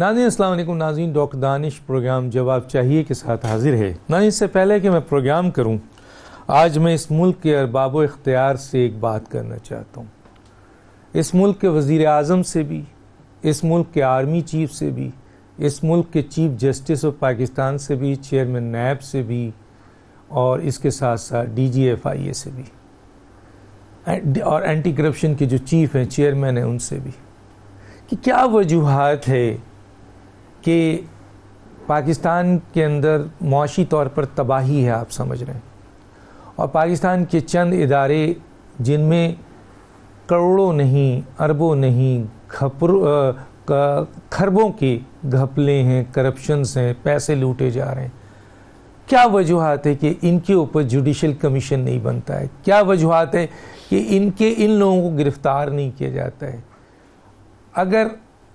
नाज़रीन अस्सलाम वालेकुम। नाज़रीन, डॉक्टर दानिश प्रोग्राम जवाब चाहिए के साथ हाजिर है। नाज़रीन, इससे पहले कि मैं प्रोग्राम करूं, आज मैं इस मुल्क के अरबाब इख्तियार से एक बात करना चाहता हूं। इस मुल्क के वज़ीर आज़म से भी, इस मुल्क के आर्मी चीफ से भी, इस मुल्क के चीफ जस्टिस ऑफ पाकिस्तान से भी, चेयरमैन नैब से भी, और इसके साथ साथ DGFIA से भी, और एंटी करप्शन के जो चीफ हैं, चेयरमैन हैं, उनसे भी, कि क्या वजूहात है कि पाकिस्तान के अंदर मुआशी तौर पर तबाही है, आप समझ रहे हैं, और पाकिस्तान के चंद इदारे जिनमें करोड़ों नहीं, अरबों नहीं, खरबों के घपले हैं, करप्शंस हैं, पैसे लूटे जा रहे हैं। क्या वजूहात है कि इनके ऊपर जुडिशल कमीशन नहीं बनता है? क्या वजूहात है कि इन लोगों को गिरफ्तार नहीं किया जाता है? अगर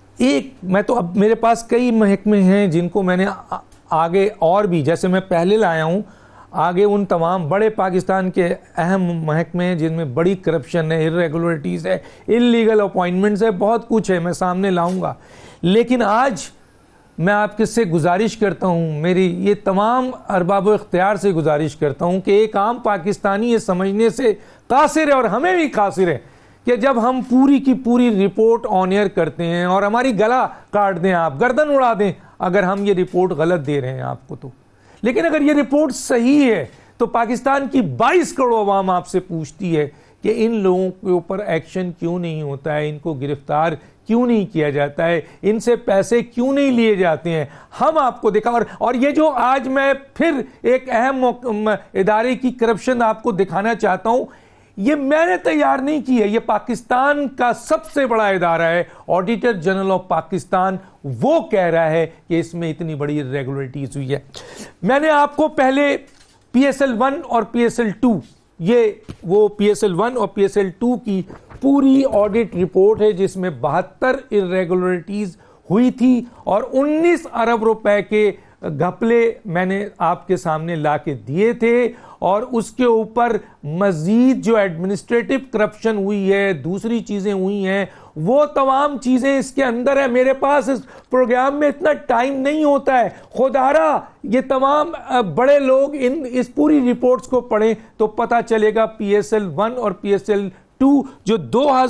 मैं तो अब मेरे पास कई महकमे हैं जिनको मैंने आगे और भी, जैसे मैं पहले लाया हूँ, आगे उन तमाम बड़े पाकिस्तान के अहम महकमे हैं जिनमें बड़ी करप्शन है, इर्रेगुलरिटीज़ है, इल्लीगल अपॉइंटमेंट्स है, बहुत कुछ है, मैं सामने लाऊंगा। लेकिन आज मैं आपके से गुजारिश करता हूँ, मेरी ये तमाम अरबाब इख्तियार से गुजारिश करता हूँ कि एक आम पाकिस्तानी ये समझने से कासिर है, और हमें भी कासिर है, कि जब हम पूरी की पूरी रिपोर्ट ऑन एयर करते हैं और हमारी गला काट दें, आप गर्दन उड़ा दें अगर हम ये रिपोर्ट गलत दे रहे हैं आपको तो। लेकिन अगर ये रिपोर्ट सही है तो पाकिस्तान की 22 करोड़ अवाम आपसे पूछती है कि इन लोगों के ऊपर एक्शन क्यों नहीं होता है, इनको गिरफ्तार क्यों नहीं किया जाता है, इनसे पैसे क्यों नहीं लिए जाते हैं। हम आपको देखा, और ये जो आज मैं फिर एक अहम इदारे की करप्शन आपको दिखाना चाहता हूं, ये मैंने तैयार नहीं की है, ये पाकिस्तान का सबसे बड़ा इदारा है, ऑडिटर जनरल ऑफ पाकिस्तान, वो कह रहा है कि इसमें इतनी बड़ी इर्रेगुलरिटीज हुई है। मैंने आपको पहले PSL1 और PSL2, ये वो PSL1 और PSL2 की पूरी ऑडिट रिपोर्ट है जिसमें 72 इर्रेगुलरिटीज हुई थी और 19 अरब रुपए के घपले मैंने आपके सामने लाके दिए थे, और उसके ऊपर मजीद जो एडमिनिस्ट्रेटिव करप्शन हुई है, दूसरी चीजें हुई हैं, वो तमाम चीजें इसके अंदर है। मेरे पास इस प्रोग्राम में इतना टाइम नहीं होता है, खुदारा ये तमाम बड़े लोग इस पूरी रिपोर्ट्स को पढ़ें तो पता चलेगा। PSL1 और PSL2 जो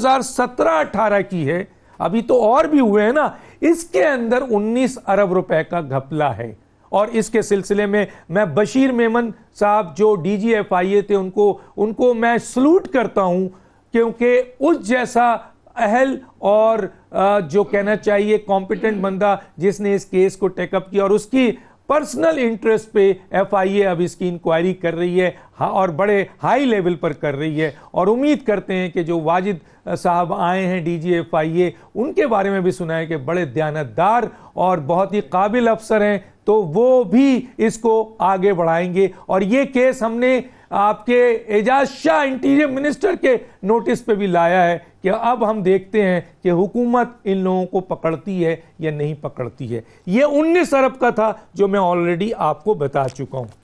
2017-18 की है, अभी तो और भी हुए हैं ना, इसके अंदर 19 अरब रुपए का घपला है। और इसके सिलसिले में मैं बशीर मेमन साहब जो DGFIA थे उनको मैं सलूट करता हूं, क्योंकि उस जैसा अहल और जो कहना चाहिए कॉम्पिटेंट बंदा जिसने इस केस को टेकअप किया, और उसकी पर्सनल इंटरेस्ट पे FIA अब इसकी इंक्वायरी कर रही है, और बड़े हाई लेवल पर कर रही है। और उम्मीद करते हैं कि जो वाजिद साहब आए हैं DGFIA, उनके बारे में भी सुना है कि बड़े दयानतदार और बहुत ही काबिल अफसर हैं, तो वो भी इसको आगे बढ़ाएंगे। और ये केस हमने आपके एजाज शाह इंटीरियर मिनिस्टर के नोटिस पे भी लाया है कि अब हम देखते हैं कि हुकूमत इन लोगों को पकड़ती है या नहीं पकड़ती है। ये 19 अरब का था जो मैं ऑलरेडी आपको बता चुका हूं।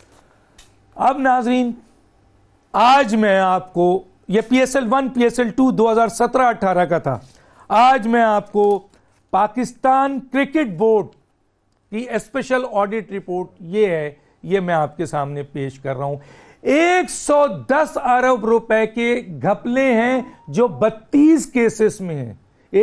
अब नाजरीन, आज मैं आपको, ये PSL1 PSL2 2017-18 का था, आज मैं आपको पाकिस्तान क्रिकेट बोर्ड की स्पेशल ऑडिट रिपोर्ट ये है, ये मैं आपके सामने पेश कर रहा हूं। 110 अरब रुपए के घपले हैं जो 32 केसेस में हैं।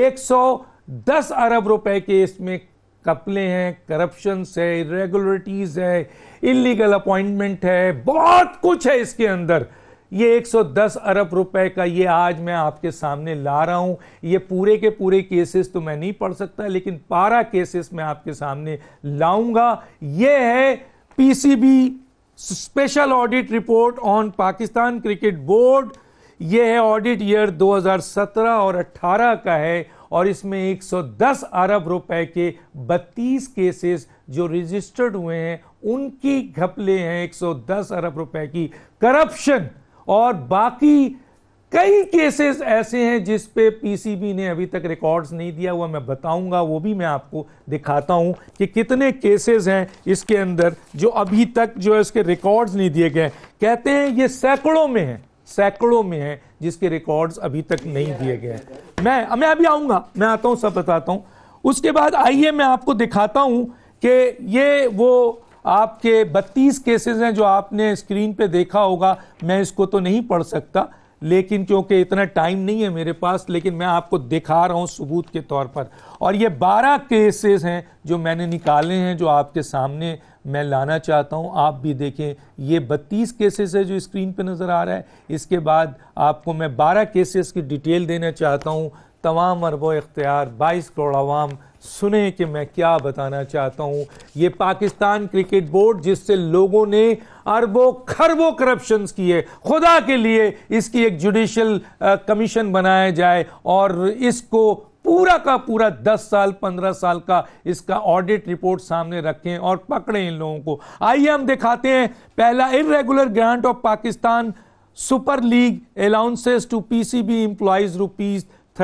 110 अरब रुपए के इसमें घपले हैं, करप्शन है, इरेगुलरिटीज है, इलीगल अपॉइंटमेंट है, बहुत कुछ है इसके अंदर। ये 110 अरब रुपए का ये आज मैं आपके सामने ला रहा हूं। ये पूरे के पूरे केसेस तो मैं नहीं पढ़ सकता, लेकिन 12 केसेस मैं आपके सामने लाऊंगा। ये है PCB special audit report on Pakistan cricket board. ये है ऑडिट ईयर 2017 और 18 का है, और इसमें 110 अरब रुपए के 32 केसेस जो रजिस्टर्ड हुए हैं उनकी घपले हैं, 110 अरब रुपए की करप्शन, और बाकी कई केसेस ऐसे हैं जिस पे PCB ने अभी तक रिकॉर्ड्स नहीं दिया हुआ। मैं बताऊंगा, वो भी मैं आपको दिखाता हूं कि कितने केसेस हैं इसके अंदर जो अभी तक जो है इसके रिकॉर्ड्स नहीं दिए गए। कहते हैं ये सैकड़ों में है जिसके रिकॉर्ड्स अभी तक नहीं दिए गए। मैं अभी आऊंगा, मैं आता हूं, सब बताता हूं। उसके बाद आइए मैं आपको दिखाता हूं कि ये वो आपके 32 केसेस हैं जो आपने स्क्रीन पे देखा होगा। मैं इसको तो नहीं पढ़ सकता, लेकिन क्योंकि इतना टाइम नहीं है मेरे पास, लेकिन मैं आपको दिखा रहा हूं सबूत के तौर पर। और ये 12 केसेस हैं जो मैंने निकाले हैं, जो आपके सामने मैं लाना चाहता हूं, आप भी देखें। ये 32 केसेस है जो स्क्रीन पे नजर आ रहा है। इसके बाद आपको मैं 12 केसेस की डिटेल देना चाहता हूं। तमाम अरबों इख्तियार 22 करोड़ आवाम सुने कि मैं क्या बताना चाहता हूं। ये पाकिस्तान क्रिकेट बोर्ड, जिससे लोगों ने अरबों खरबों करप्शंस किए, खुदा के लिए इसकी एक जुडिशियल कमीशन बनाया जाए और इसको पूरा का पूरा 10 साल 15 साल का इसका ऑडिट रिपोर्ट सामने रखें और पकड़ें इन लोगों को। आइए हम दिखाते हैं। पहला, irregular grant of Pakistan super league allowances to PCB employees rupees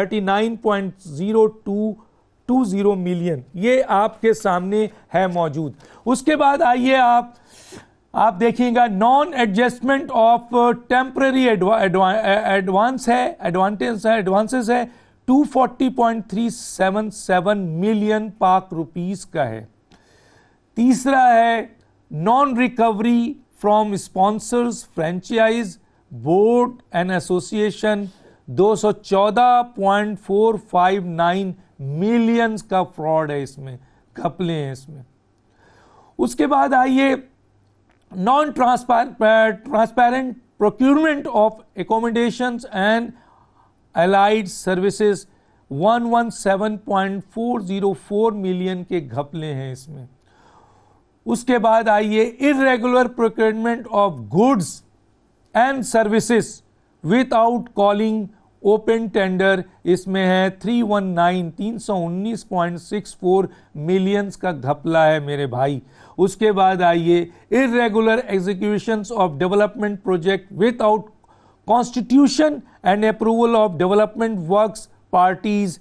39.0220 million, ये आपके सामने है मौजूद। उसके बाद आइए आप देखिएगा, non adjustment of temporary advances है 240.377 मिलियन पाक रुपीस का है। तीसरा है non recovery from sponsors franchise board and association 214.459 millions का फ्रॉड है, इसमें घपले हैं इसमें। उसके बाद आइए, non transparent procurement of accommodations and allied services 117.404 million के घपले हैं इसमें। उसके बाद आइए, irregular procurement of goods and services without calling open tender, इसमें है 319.64 मिलियंस का घपला है मेरे भाई। उसके बाद आइए, irregular executions of development project without constitution and approval of development works parties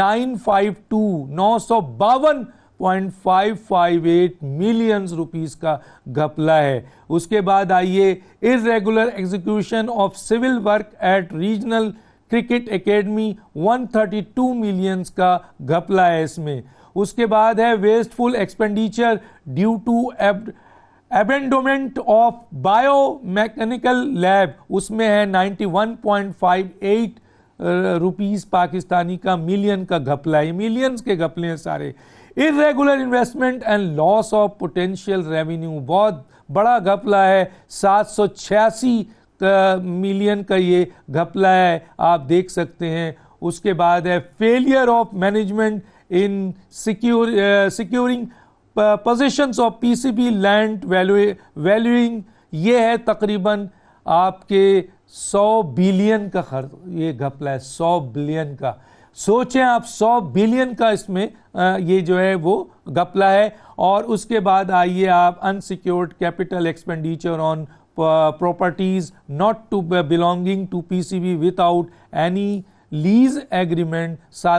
952.558 millions rupees का घपला है। उसके बाद आइए, irregular execution of civil work at regional cricket academy 132 millions का घपला है इसमें। उसके बाद है, wasteful expenditure due to abandonment of biomechanical lab, उसमें है 91.58 रुपीस पाकिस्तानी का मिलियन का घपला है। मिलियंस के घपले हैं सारे। Irregular investment and loss of potential revenue, बहुत बड़ा घपला है, 786 मिलियन का ये घपला है, आप देख सकते हैं। उसके बाद है, failure of management in securing positions of PCB land valuing, ये है तकरीबन आपके 100 बिलियन का खर्च, ये घपला है 100 बिलियन का। सोचें आप, 100 बिलियन का इसमें ये जो है वो घपला है। और उसके बाद आइए आप, unsecured capital expenditure on properties not to belonging to PCB without any lease agreement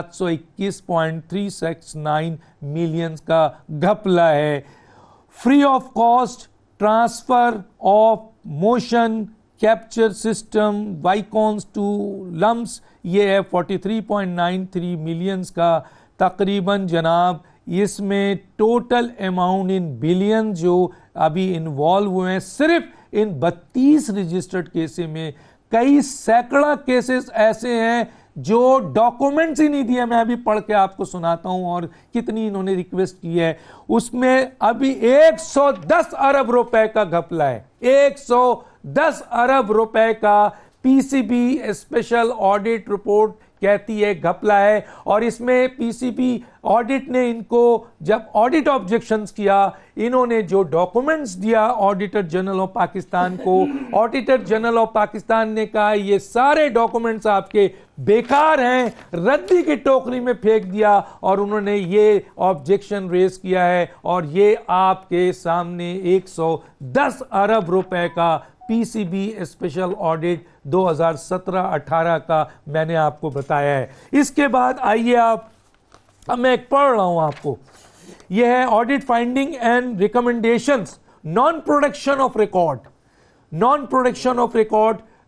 721.369 million का घपला है। Free of cost transfer of motion capture system Vicons to LUMS, ये है 43.93 मिलियंस का तकरीबन जनाब। इसमें टोटल अमाउंट इन बिलियन जो अभी इन्वॉल्व हुए हैं सिर्फ इन 32 रजिस्टर्ड केसेस में। कई सैकड़ा केसेस ऐसे हैं जो डॉक्यूमेंट्स ही नहीं दिए। मैं अभी पढ़ के आपको सुनाता हूं और कितनी इन्होंने रिक्वेस्ट की है। उसमें अभी 110 अरब रुपए का घपला है, 110 अरब रुपए का पीसीबी स्पेशल ऑडिट रिपोर्ट कहती है घपला है। और इसमें पीसीबी ऑडिट ने इनको जब ऑडिट ऑब्जेक्शंस किया, इन्होंने जो डॉक्यूमेंट्स दिया ऑडिटर जनरल ऑफ पाकिस्तान को, ऑडिटर जनरल ऑफ पाकिस्तान ने कहा ये सारे डॉक्यूमेंट्स आपके बेकार हैं, रद्दी की टोकरी में फेंक दिया। और उन्होंने ये ऑब्जेक्शन रेज किया है और ये आपके सामने 110 अरब रुपए का पीसीबी स्पेशल ऑडिट 2017-18 का मैंने आपको बताया है। इसके बाद आइए आप, अब मैं एक पढ़ रहा हूं आपको, यह है audit finding and recommendations, non production of record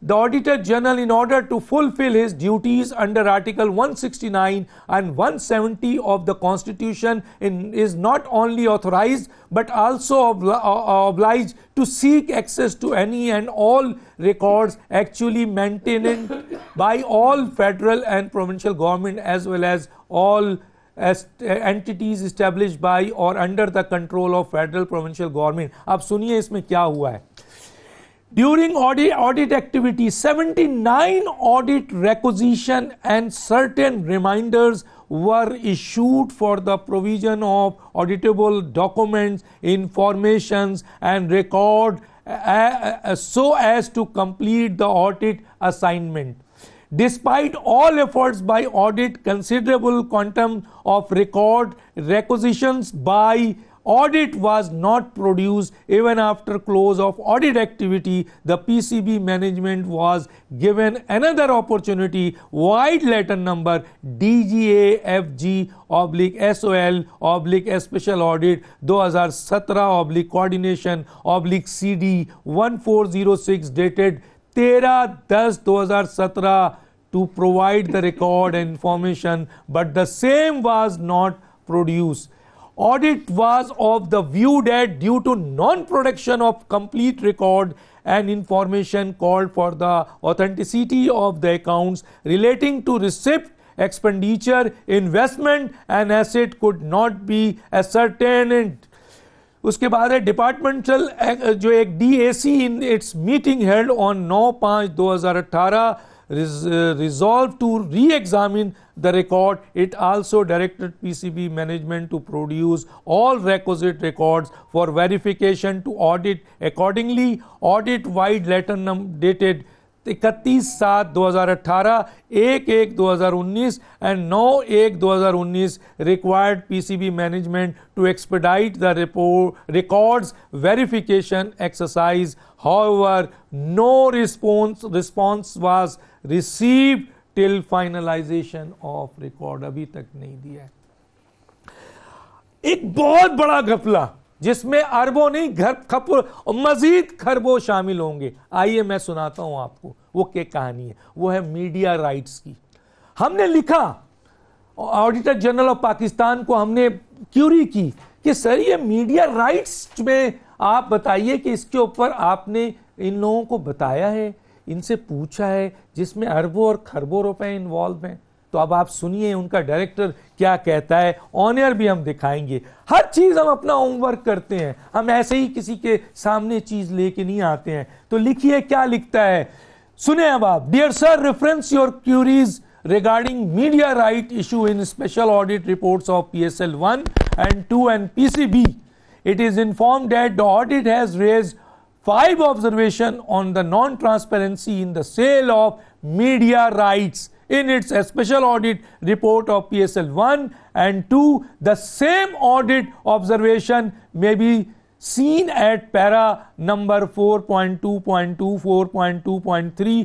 The Auditor General, in order to fulfill his duties under Article 169 and 170 of the Constitution, is not only authorized but also obliged to seek access to any and all records actually maintained by all federal and provincial government, as well as all entities established by or under the control of federal provincial government. अब सुनिए इसमें क्या हुआ है. During audit activity, 79 audit requisition and certain reminders were issued for the provision of auditable documents, informations and record so as to complete the audit assignment. Despite all efforts by audit, considerable quantum of record requisitions by audit was not produced. Even after close of audit activity, the PCB management was given another opportunity. Wide letter number DGAFG/SOL/Special Audit 2017/Coordination/CD 1406 dated 13/10/2017 to provide the record and information, but the same was not produced. Audit was of the view that due to non-production of complete record and information called for the authenticity of the accounts relating to receipt, expenditure, investment and asset could not be ascertained. उसके बाद है departmental जो एक DAC in its meeting held on 9/5/2018 resolved to re-examine the record. It also directed PCB management to produce all requisite records for verification to audit. Accordingly, audit wide letter dated 31/7/2018, 1/1/2019 and 9/1/2019 required PCB management to expedite the records verification exercise. However, no response was received till finalization of record. अभी तक नहीं दिया है. एक बहुत बड़ा घपला जिसमें अरबों नहीं मजीद खरबों शामिल होंगे. आइए मैं सुनाता हूं आपको वो क्या कहानी है. वो है मीडिया राइट्स की. हमने लिखा ऑडिटर जनरल ऑफ पाकिस्तान को, हमने क्यूरी की कि सर ये मीडिया राइट्स में आप बताइए कि इसके ऊपर आपने इन लोगों को बताया है, इनसे पूछा है, जिसमें अरबों और खरबों रुपए इन्वॉल्व हैं. तो अब आप सुनिए उनका डायरेक्टर क्या कहता है. ऑन एयर भी हम दिखाएंगे. हर चीज हम अपना होमवर्क करते हैं, हम ऐसे ही किसी के सामने चीज लेके नहीं आते हैं. तो लिखिए क्या लिखता है, सुने अब आप. Dear sir, reference your queries regarding media right issue in special audit reports of PSL 1 and 2 and PCB. It is informed that the audit has raised 5 observations on the non-transparency in the sale of media rights in its special audit report of PSL 1 and 2. The same audit observation may be seen at para number 4.2.2, 4.2.3,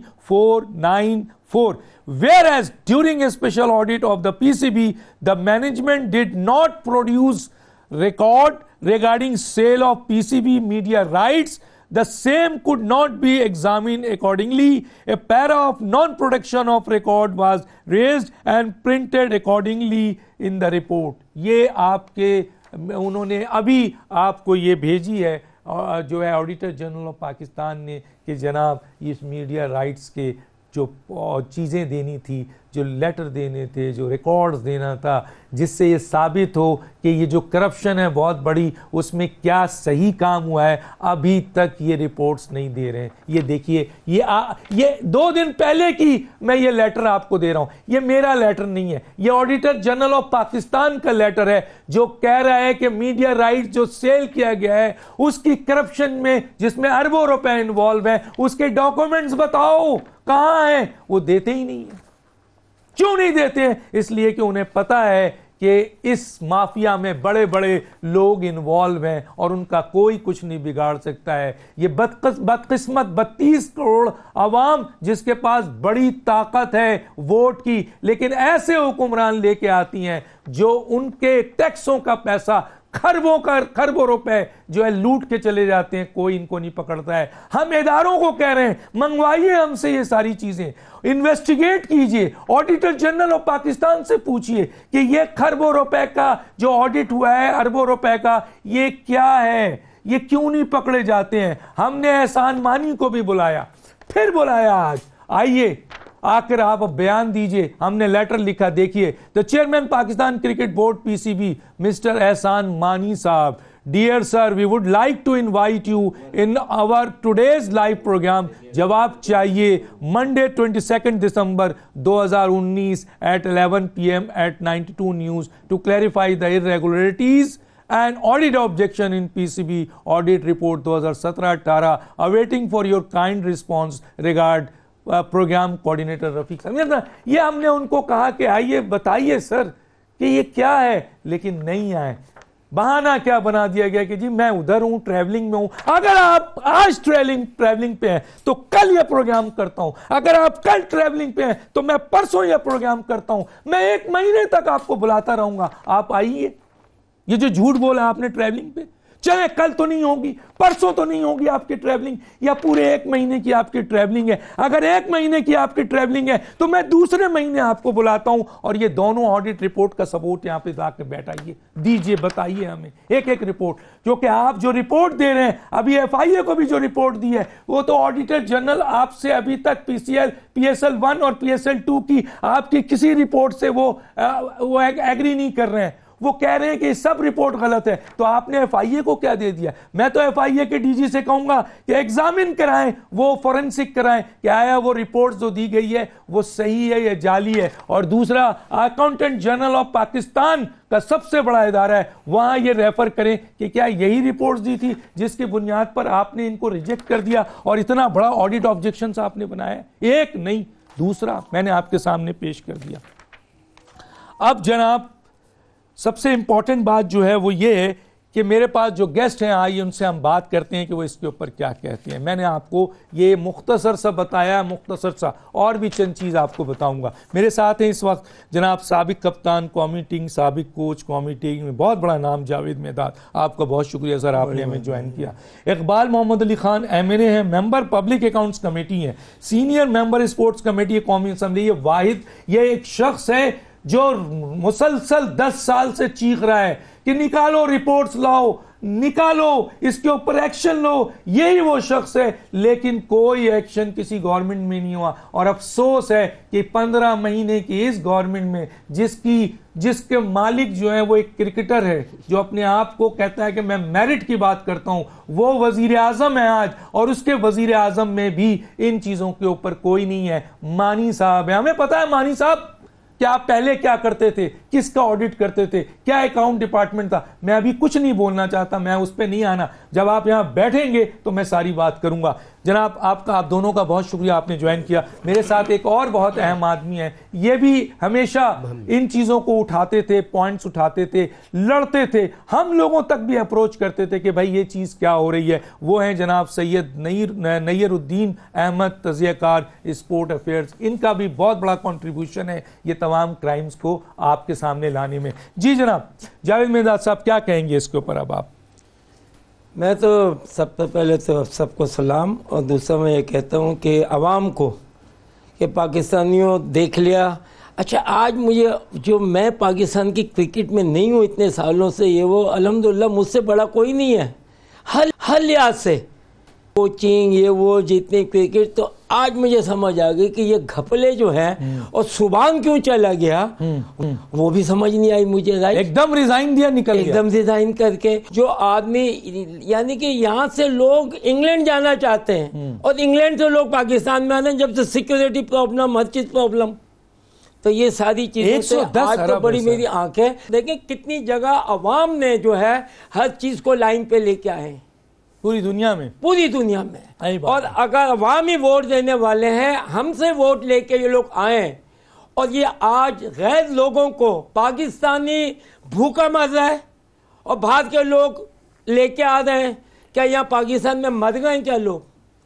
494. Whereas during a special audit of the PCB, the management did not produce record regarding sale of PCB media rights. The same could not be examined accordingly. A para of non-production of record was raised and printed accordingly in the report. ये आपके उन्होंने अभी आपको ये भेजी है जो है ऑडिटर जनरल ऑफ पाकिस्तान ने कि जनाब इस मीडिया राइट्स के जो चीज़ें देनी थी, जो लेटर देने थे, जो रिकॉर्ड्स देना था, जिससे ये साबित हो कि ये जो करप्शन है बहुत बड़ी, उसमें क्या सही काम हुआ है, अभी तक ये रिपोर्ट्स नहीं दे रहे हैं. ये देखिए, ये 2 दिन पहले की मैं ये लेटर आपको दे रहा हूं. ये मेरा लेटर नहीं है, ये ऑडिटर जनरल ऑफ पाकिस्तान का लेटर है जो कह रहा है कि मीडिया राइट जो सेल किया गया है उसकी करप्शन में, जिसमें अरबों रुपए इन्वॉल्व हैं, उसके डॉक्यूमेंट्स बताओ कहां हैं. वो देते ही नहीं है. क्यों नहीं देते हैं? इसलिए कि उन्हें पता है कि इस माफिया में बड़े बड़े लोग इन्वॉल्व हैं और उनका कोई कुछ नहीं बिगाड़ सकता है. ये बदकिस्मत 32 करोड़ अवाम जिसके पास बड़ी ताकत है वोट की, लेकिन ऐसे हुक्मरान लेके आती हैं जो उनके टैक्सों का पैसा खरबों रुपए जो है लूट के चले जाते हैं, कोई इनको नहीं पकड़ता है। हम इदारों को कह रहे हैं मंगवाइए हमसे ये सारी चीजें, इन्वेस्टिगेट कीजिए, ऑडिटर जनरल ऑफ पाकिस्तान से पूछिए कि ये खरबों रुपए का जो ऑडिट हुआ है, अरबों रुपए का, ये क्या है, ये क्यों नहीं पकड़े जाते हैं। हमने एहसान मानी को भी बुलाया, फिर बुलाया आज, आइए आकर आप बयान दीजिए। हमने लेटर लिखा, देखिए, the chairman Pakistan cricket board PCB mister Ehsan Mani sahab, dear sir, we would like to invite you in our today's live programme. जवाब चाहिए Monday 22 December 2019 at 11 PM at 92 news to clarify the irregularities and audit objection in PCB audit report 2017-18 awaiting for your kind response regard programme coordinator Rafiq sahab. ये हमने उनको कहा कि आइए बताइए sir कि ये क्या है, लेकिन नहीं आए। बहाना क्या बना दिया गया कि जी मैं उधर हूं, ट्रैवलिंग में हूं। अगर आप आज ट्रैवलिंग पे हैं तो कल ये प्रोग्राम करता हूं, अगर आप कल ट्रैवलिंग पे हैं तो मैं परसों ये प्रोग्राम करता हूं, मैं 1 महीने तक आपको बुलाता रहूंगा, आप आइए। ये जो झूठ बोला आपने ट्रैवलिंग पे, चाहे कल तो नहीं होगी, परसों तो नहीं होगी आपकी ट्रैवलिंग, या पूरे 1 महीने की आपकी ट्रैवलिंग है। अगर 1 महीने की आपकी ट्रैवलिंग है तो मैं दूसरे महीने आपको बुलाता हूं और ये दोनों ऑडिट रिपोर्ट का सबूत यहां पे लाके बैठाइए, दीजिए, बताइए हमें एक एक रिपोर्ट। क्योंकि आप जो रिपोर्ट दे रहे हैं, अभी एफआईए को भी जो रिपोर्ट दी है, वो तो ऑडिटर जनरल आपसे अभी तक PSL 1 और PSL 2 की आपकी किसी रिपोर्ट से वो एग्री नहीं कर रहे हैं। वो कह रहे हैं कि सब रिपोर्ट गलत है। तो आपने एफआईए को क्या दे दिया? मैं तो एफआईए के डीजी से कहूंगा कि एग्जामिन कराएं, वो फॉरेंसिक कराएं कि आया वो रिपोर्ट जो दी गई है वो सही है या जाली है। और दूसरा, अकाउंटेंट जनरल ऑफ पाकिस्तान का सबसे बड़ा इदारा है, वहां ये रेफर करें कि क्या यही रिपोर्ट्स दी थी जिसकी बुनियाद पर आपने इनको रिजेक्ट कर दिया और इतना बड़ा ऑडिट ऑब्जेक्शन आपने बनाया। एक नहीं, दूसरा मैंने आपके सामने पेश कर दिया। अब जनाब, सबसे इंपॉर्टेंट बात जो है वो ये है कि मेरे पास जो गेस्ट हैं, आइए उनसे हम बात करते हैं कि वो इसके ऊपर क्या कहते हैं। मैंने आपको ये मुख्तसर सा बताया, मुख्तसर सा, और भी चंद चीज़ आपको बताऊंगा। मेरे साथ हैं इस वक्त जनाब साबिक कप्तान कौमी टीम, साबिक कोच कौमी टीम में, बहुत बड़ा नाम, जावेद मेहदाद। आपका बहुत शुक्रिया सर, आपने हमें ज्वाइन किया। इकबाल मोहम्मद अली खान MNA हैं, मेंबर पब्लिक अकाउंट्स कमेटी हैं, सीनियर मेंबर स्पोर्ट्स कमेटी कौमी असम्बली। ये वाहिद, ये एक शख्स है जो मुसलसल 10 साल से चीख रहा है कि निकालो रिपोर्ट्स, लाओ, निकालो, इसके ऊपर एक्शन लो। यही वो शख्स है, लेकिन कोई एक्शन किसी गवर्नमेंट में नहीं हुआ। और अफसोस है कि 15 महीने की इस गवर्नमेंट में जिसके मालिक जो है वो एक क्रिकेटर है, जो अपने आप को कहता है कि मैं मेरिट की बात करता हूं, वो वजीर आजम है आज, और उसके वजीर आजम में भी इन चीजों के ऊपर कोई नहीं है। मानी साहब है, हमें पता है मानी साहब क्या आप पहले क्या करते थे, किसका ऑडिट करते थे, क्या अकाउंट डिपार्टमेंट था। मैं अभी कुछ नहीं बोलना चाहता, मैं उस पर नहीं आना। जब आप यहां बैठेंगे तो मैं सारी बात करूंगा। जनाब, आप दोनों का बहुत शुक्रिया, आपने ज्वाइन किया। मेरे साथ एक और बहुत अहम आदमी है, ये भी हमेशा इन चीजों को उठाते थे, पॉइंट्स उठाते थे, लड़ते थे, हम लोगों तक भी अप्रोच करते थे कि भाई ये चीज क्या हो रही है। वो हैं जनाब सैयद नय्यरुद्दीन अहमद, तज़ियाकार स्पोर्ट अफेयर्स। इनका भी बहुत बड़ा कंट्रीब्यूशन है ये तमाम क्राइम्स को आपके सामने लाने में। जी जनाब, जावेद मेहदाद साहब क्या कहेंगे इसके ऊपर? अब आप। मैं तो सबसे पहले तो सबको सलाम, और दूसरा मैं ये कहता हूँ कि आवाम को कि पाकिस्तानियों देख लिया। अच्छा, आज मुझे जो मैं पाकिस्तान की क्रिकेट में नहीं हूँ इतने सालों से, ये वो अल्हम्दुलिल्लाह मुझसे बड़ा कोई नहीं है हर लिहाज से, कोचिंग ये वो जितनी क्रिकेट। तो आज मुझे समझ आ गई कि ये घपले जो है और सुभान क्यों चला गया वो भी समझ नहीं आई मुझे। एकदम रिजाइन दिया, निकल गया एकदम रिजाइन करके। जो आदमी, यानी कि यहाँ से लोग इंग्लैंड जाना चाहते हैं और इंग्लैंड से लोग पाकिस्तान में आने, जब से सिक्योरिटी प्रॉब्लम, हर चीज प्रॉब्लम। तो ये सारी चीजें से आज तो बड़ी मेरी आंखें देखिए कितनी जगह अवाम ने जो है हर चीज को लाइन पे लेके आए पूरी दुनिया में। और अगर अवाम ही वोट देने वाले हैं, हमसे वोट लेके ये लोग आए और ये आज गैर लोगों को, पाकिस्तानी भूखा मर रहा है और बाहर के लोग लेके आ रहे हैं। क्या यहाँ पाकिस्तान में मर गए क्या लोग?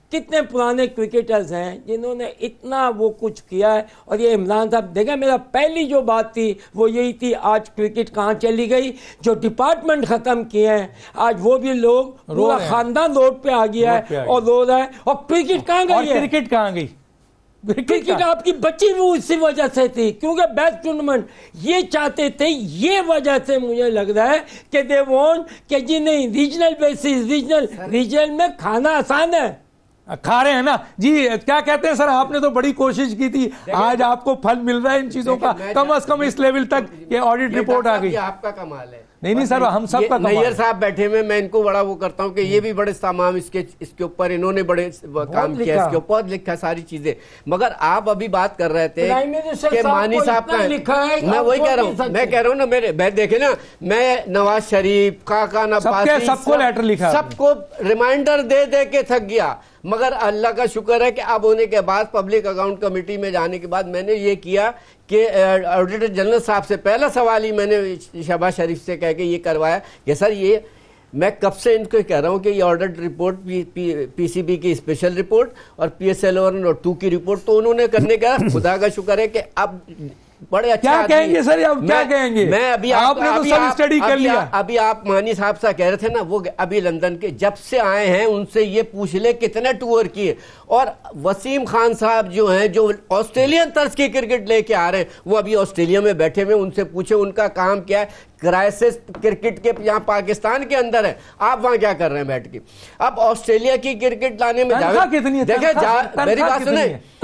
कितने पुराने क्रिकेटर्स हैं जिन्होंने इतना वो कुछ किया है। और ये इमरान साहब देखा, मेरा पहली जो बात थी वो यही थी, आज क्रिकेट कहाँ चली गई, जो डिपार्टमेंट ख़त्म किए हैं आज वो भी लोग, पूरा खानदान रोड पे आ गया है और रो रहा है। और क्रिकेट कहाँ गई है? क्रिकेट कहाँ गई? क्रिकेट आपकी बची वो इसी वजह से थी, क्योंकि बेस्ट टूर्नामेंट ये चाहते थे। ये वजह से मुझे लग रहा है कि दे वांट कि जी नहीं, रीजनल बेसिस, रीजनल में खाना आसान है, खा रहे हैं ना जी। क्या कहते हैं सर, आपने तो बड़ी कोशिश की थी, आज आपको फल मिल रहा है इन चीजों का। कम से कम इस लेवल तक ये ऑडिट रिपोर्ट आ गई। आपका कमाल है। नहीं सर, हम सब का कमाल। नैयर साहब बैठे हुए, मैं इनको बड़ा वो करता हूँ कि ये भी बड़े तमाम इसके ऊपर इन्होंने बड़े काम किया, इसके ऊपर लिखा सारी चीजें। मगर आप अभी बात कर रहे थे कि मानी साहब का लिखा है, मैं वही कह रहा हूँ, मैं कह रहा हूँ ना, मैं देखे ना, मैं नवाज शरीफ, काका नवाज, सबको लेटर लिखा, सबको रिमाइंडर दे दे के थक गया। मगर अल्लाह का शुक्र है कि अब होने के बाद पब्लिक अकाउंट कमेटी में जाने के बाद मैंने ये किया कि ऑडिटर जनरल साहब से पहला सवाल ही मैंने शहबाज शरीफ से कह के ये करवाया कि सर ये, मैं कब से इनको कह रहा हूँ कि ये ऑडिट रिपोर्ट पीसीबी की स्पेशल रिपोर्ट और PSL 1 और 2 की रिपोर्ट तो उन्होंने करने का, खुदा का शुक्र है कि अब बड़े अच्छा क्या कहेंगे सर, अब क्या कहेंगे? मैं अभी आपने तो सब स्टडी कर लिया। अभी आप मानी साहब से कह रहे थे ना, वो अभी लंदन के जब से आए हैं उनसे ये पूछ ले कितने टूर किए। और वसीम खान साहब जो हैं, जो ऑस्ट्रेलियन तर्ज की क्रिकेट लेके आ रहे हैं, वो अभी ऑस्ट्रेलिया में बैठे हुए, उनसे पूछे उनका काम क्या है। क्राइसिस क्रिकेट के यहाँ पाकिस्तान के अंदर है, आप वहां क्या कर रहे हैं बैठ के। अब ऑस्ट्रेलिया की क्रिकेट लाने में कितनी है? देखे मेरी बात सुने,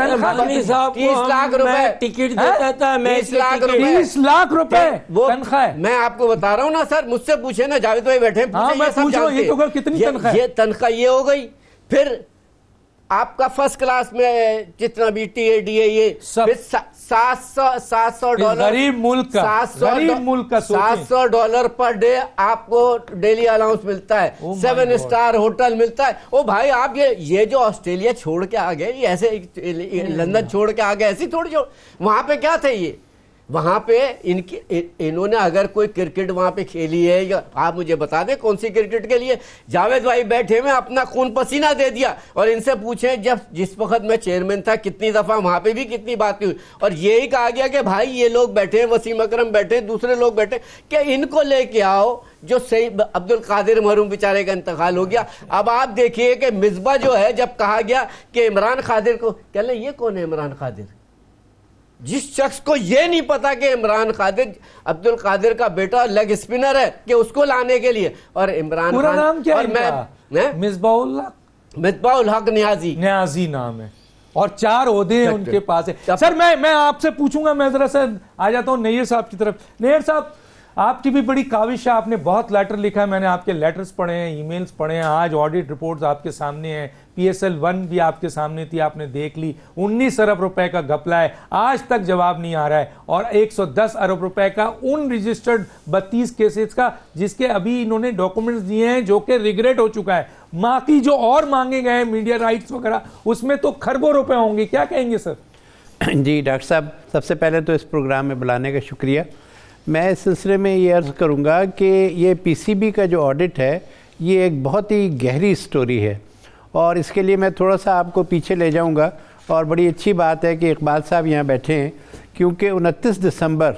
30 लाख रुपए टिकट देता था, 30 लाख रुपए, 30 लाख रुपए वो तनख्वाह। मैं आपको बता रहा हूँ ना सर, मुझसे पूछे ना, जावेद भाई बैठे, कितनी तनख्वाह? ये तनख्वाह ये हो गई। फिर आपका फर्स्ट क्लास में जितना भी TADA ये $700 गरीब मुल्क का, गरीब मुल्क का $700 पर डे आपको डेली अलाउंस मिलता है, 7 स्टार होटल मिलता है। ओ भाई, आप ये जो ऑस्ट्रेलिया छोड़ के आ गए, ये ऐसे लंदन छोड़ के आ गए, ऐसी थोड़ी जो वहां पे क्या थे ये, वहां पे इन्होंने अगर कोई क्रिकेट वहां पे खेली है, या आप मुझे बता दें कौन सी क्रिकेट के लिए। जावेद भाई बैठे में अपना खून पसीना दे दिया। और इनसे पूछे जब जिस वक्त मैं चेयरमैन था कितनी दफा वहां पे भी कितनी बात हुई, और यही कहा गया कि भाई ये लोग बैठे, वसीम अकरम बैठे, दूसरे लोग बैठे, कि इनको लेके आओ। जो सही अब्दुल कादिर महरूम बेचारे का इंतकाल हो गया। अब आप देखिए कि मिसबा जो है, जब कहा गया कि इमरान खादिर को, कह ले ये कौन है इमरान खादिर, जिस शख्स को यह नहीं पता कि इमरान खादिर अब्दुल कादिर का बेटा लेग स्पिनर है, कि उसको लाने के लिए। और इमरान पूरा खान, नाम क्या और है? मिसबाउल हक न्याजी नाम है, और 4 ओहदे उनके पास है। सर मैं आपसे पूछूंगा, मैं जरा सा आ जाता हूं नैयर साहब की तरफ। नैयर साहब, आपकी भी बड़ी काविश है, आपने बहुत लेटर लिखा है, मैंने आपके लेटर्स पढ़े हैं, ईमेल्स पढ़े हैं, आज ऑडिट रिपोर्ट्स आपके सामने हैं, PSL 1 भी आपके सामने थी, आपने देख ली। 19 अरब रुपए का घपला है, आज तक जवाब नहीं आ रहा है। और 110 अरब रुपए का उन रजिस्टर्ड 32 केसेस का, जिसके अभी इन्होंने डॉक्यूमेंट्स दिए हैं, जो कि रिग्रेट हो चुका है। बाकी जो और मांगे गए हैं, मीडिया राइट्स वगैरह, उसमें तो खरबों रुपए होंगे। क्या कहेंगे सर? जी डॉक्टर साहब, सबसे पहले तो इस प्रोग्राम में बुलाने का शुक्रिया। मैं इस सिलसिले में ये अर्ज़ करूँगा कि ये PCB का जो ऑडिट है, ये एक बहुत ही गहरी स्टोरी है, और इसके लिए मैं थोड़ा सा आपको पीछे ले जाऊँगा। और बड़ी अच्छी बात है कि इकबाल साहब यहाँ बैठे हैं, क्योंकि 29 दिसंबर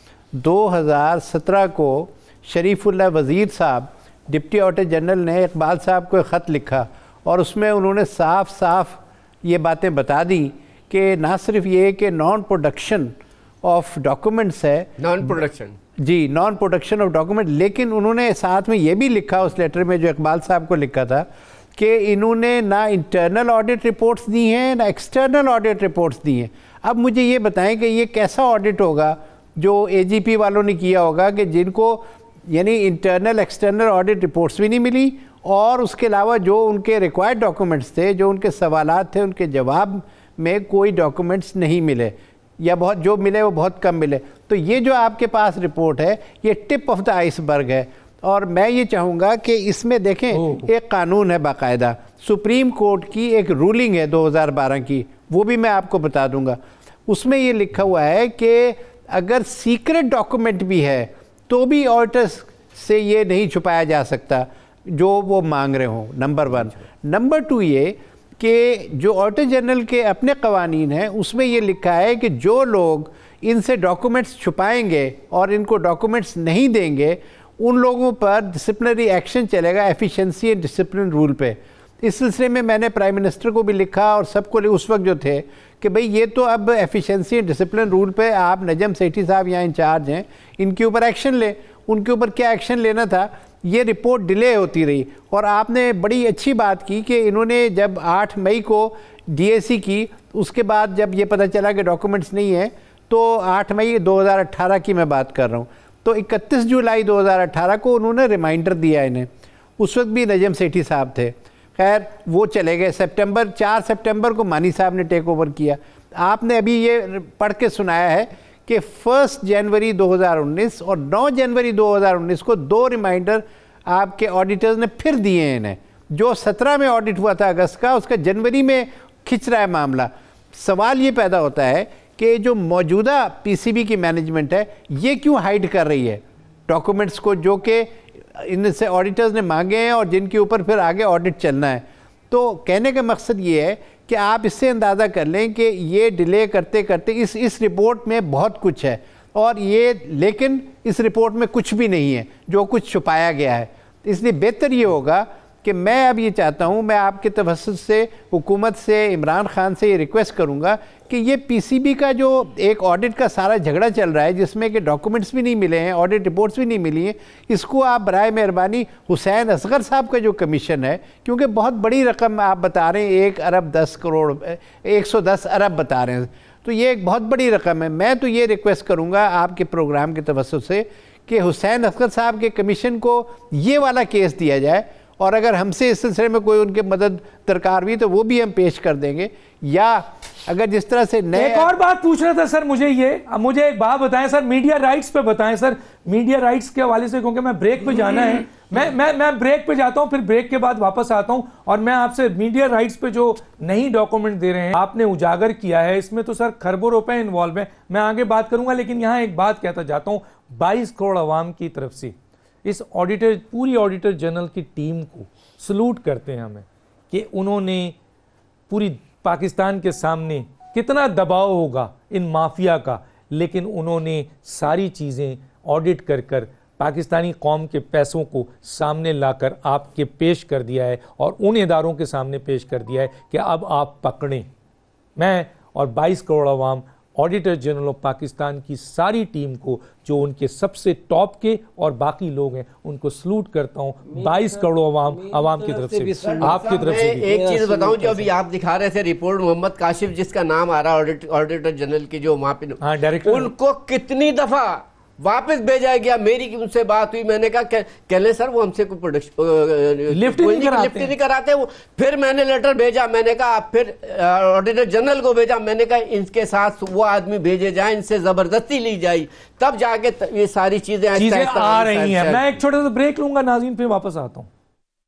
2017 को शरीफुल्लाह वज़ीर साहब, डिप्टी ऑडिटर जनरल, ने इकबाल साहब को एक ख़त लिखा, और उसमें उन्होंने साफ साफ ये बातें बता दी कि ना सिर्फ ये कि नॉन प्रोडक्शन ऑफ डॉक्यूमेंट्स है, नॉन प्रोडक्शन, जी नॉन प्रोडक्शन ऑफ डॉक्यूमेंट, लेकिन उन्होंने साथ में ये भी लिखा उस लेटर में जो इकबाल साहब को लिखा था कि इन्होंने ना इंटरनल ऑडिट रिपोर्ट्स दी हैं, ना एक्सटर्नल ऑडिट रिपोर्ट्स दी हैं। अब मुझे ये बताएं कि ये कैसा ऑडिट होगा जो AGP वालों ने किया होगा, कि जिनको यानी इंटरनल एक्सटर्नल ऑडिट रिपोर्ट्स भी नहीं मिली, और उसके अलावा जो उनके रिक्वायर्ड डॉक्यूमेंट्स थे, जो उनके सवालात थे, उनके जवाब में कोई डॉक्यूमेंट्स नहीं मिले, या बहुत जो मिले वो बहुत कम मिले। तो ये जो आपके पास रिपोर्ट है, ये टिप ऑफ द आइसबर्ग है। और मैं ये चाहूँगा कि इसमें देखें, एक कानून है बाकायदा, सुप्रीम कोर्ट की एक रूलिंग है 2012 की, वो भी मैं आपको बता दूंगा। उसमें ये लिखा हुआ है कि अगर सीक्रेट डॉक्यूमेंट भी है तो भी ऑडिटर्स से ये नहीं छुपाया जा सकता जो वो मांग रहे हों, नंबर 1। नंबर 2 ये कि जो ऑडिटर जनरल के अपने कवानीन हैं उसमें ये लिखा है कि जो लोग इनसे डॉक्यूमेंट्स छुपाएंगे और इनको डॉक्यूमेंट्स नहीं देंगे उन लोगों पर डिसिप्लिनरी एक्शन चलेगा एफिशिएंसी एंड डिसिप्लिन रूल पे। इस सिलसिले में मैंने प्राइम मिनिस्टर को भी लिखा और सबको उस वक्त जो थे कि भाई ये तो अब एफिशिएंसी एंड डिसिप्लिन रूल पे आप नजम सेठी साहब यहाँ इंचार्ज हैं, इनके ऊपर एक्शन लें। उनके ऊपर क्या एक्शन लेना था, ये रिपोर्ट डिले होती रही और आपने बड़ी अच्छी बात की कि इन्होंने जब 8 मई को डीएसी की, उसके बाद जब ये पता चला कि डॉक्यूमेंट्स नहीं है तो 8 मई 2018 की मैं बात कर रहा हूँ, तो 31 जुलाई 2018 को उन्होंने रिमाइंडर दिया इन्हें। उस वक्त भी नजम सेठी साहब थे, खैर वो चले गए। 4 सितंबर को मानी साहब ने टेक ओवर किया। आपने अभी ये पढ़ के सुनाया है कि 1 जनवरी 2019 और 9 जनवरी 2019 को 2 रिमाइंडर आपके ऑडिटर्स ने फिर दिए हैं इन्हें। जो 17 में ऑडिट हुआ था अगस्त का, उसका जनवरी में खिंच रहा है मामला। सवाल ये पैदा होता है कि जो मौजूदा पीसीबी की मैनेजमेंट है ये क्यों हाइड कर रही है डॉक्यूमेंट्स को जो कि इनसे ऑडिटर्स ने मांगे हैं और जिनके ऊपर फिर आगे ऑडिट चलना है। तो कहने का मकसद ये है कि आप इससे अंदाज़ा कर लें कि ये डिले करते करते इस रिपोर्ट में बहुत कुछ है और ये, लेकिन इस रिपोर्ट में कुछ भी नहीं है जो कुछ छुपाया गया है। इसलिए बेहतर ये होगा कि मैं अब ये चाहता हूँ, मैं आपके तवस्सुत से हुकूमत से, इमरान खान से ये रिक्वेस्ट करूँगा कि ये पीसीबी का जो एक ऑडिट का सारा झगड़ा चल रहा है जिसमें कि डॉक्यूमेंट्स भी नहीं मिले हैं, ऑडिट रिपोर्ट्स भी नहीं मिली हैं, इसको आप बराए मेहरबानी हुसैन असगर साहब का जो कमीशन है, क्योंकि बहुत बड़ी रकम आप बता रहे हैं 1 अरब 10 करोड़ 110 अरब बता रहे हैं, तो ये एक बहुत बड़ी रकम है। मैं तो ये रिक्वेस्ट करूँगा आपके प्रोग्राम के तवस्सुत से कि हुसैन असगर साहब के कमीशन को ये वाला केस दिया जाए और अगर हमसे इस सिलसिले में कोई उनके मदद दरकार हुई तो वो भी हम पेश कर देंगे। या अगर जिस तरह से नए एक और बात पूछ रहा था सर, मुझे एक बात बताएं सर, मीडिया राइट्स पे बताएं सर, मीडिया राइट्स के हवाले से, क्योंकि मैं ब्रेक पे जाना है, मैं ब्रेक पे जाता हूं, फिर ब्रेक के बाद वापस आता हूं और मैं आपसे मीडिया राइट्स पे जो नहीं डॉक्यूमेंट दे रहे हैं आपने उजागर किया है, इसमें तो सर खरबों रुपए इन्वॉल्व है, मैं आगे बात करूंगा, लेकिन यहां एक बात कहता जाता हूं, 22 करोड़ अवाम की तरफ से इस पूरी ऑडिटर जनरल की टीम को सलूट करते हैं हमें कि उन्होंने पूरी पाकिस्तान के सामने, कितना दबाव होगा इन माफिया का, लेकिन उन्होंने सारी चीज़ें ऑडिट कर पाकिस्तानी कौम के पैसों को सामने लाकर आपके पेश कर दिया है और उन इदारों के सामने पेश कर दिया है कि अब आप पकड़ें। मैं और 22 करोड़ अवाम ऑडिटर जनरल ऑफ पाकिस्तान की सारी टीम को, जो उनके सबसे टॉप के और बाकी लोग हैं, उनको सलूट करता हूं 22 करोड़ अवाम की तरफ से भी, आपकी तरफ से भी। एक चीज बताऊं, जो अभी आप दिखा रहे थे रिपोर्ट, मोहम्मद काशिफ जिसका नाम आ रहा है ऑडिटर जनरल की जो वहां पे, हाँ, डायरेक्टर, उनको कितनी दफा वापस भेजा गया। मेरी उनसे बात हुई, मैंने कहा कहले सर वो हमसे कोई प्रोडक्शन लिफ्ट नहीं कराते वो। फिर मैंने लेटर भेजा, मैंने कहा फिर ऑडिटर जनरल को भेजा, मैंने कहा इनके साथ वो आदमी भेजे जाए, इनसे जबरदस्ती ली जाए, तब जाके ये सारी चीजें आ रही हैं। मैं एक छोटा सा ब्रेक लूंगा नाज़रीन, फिर वापस आता हूं।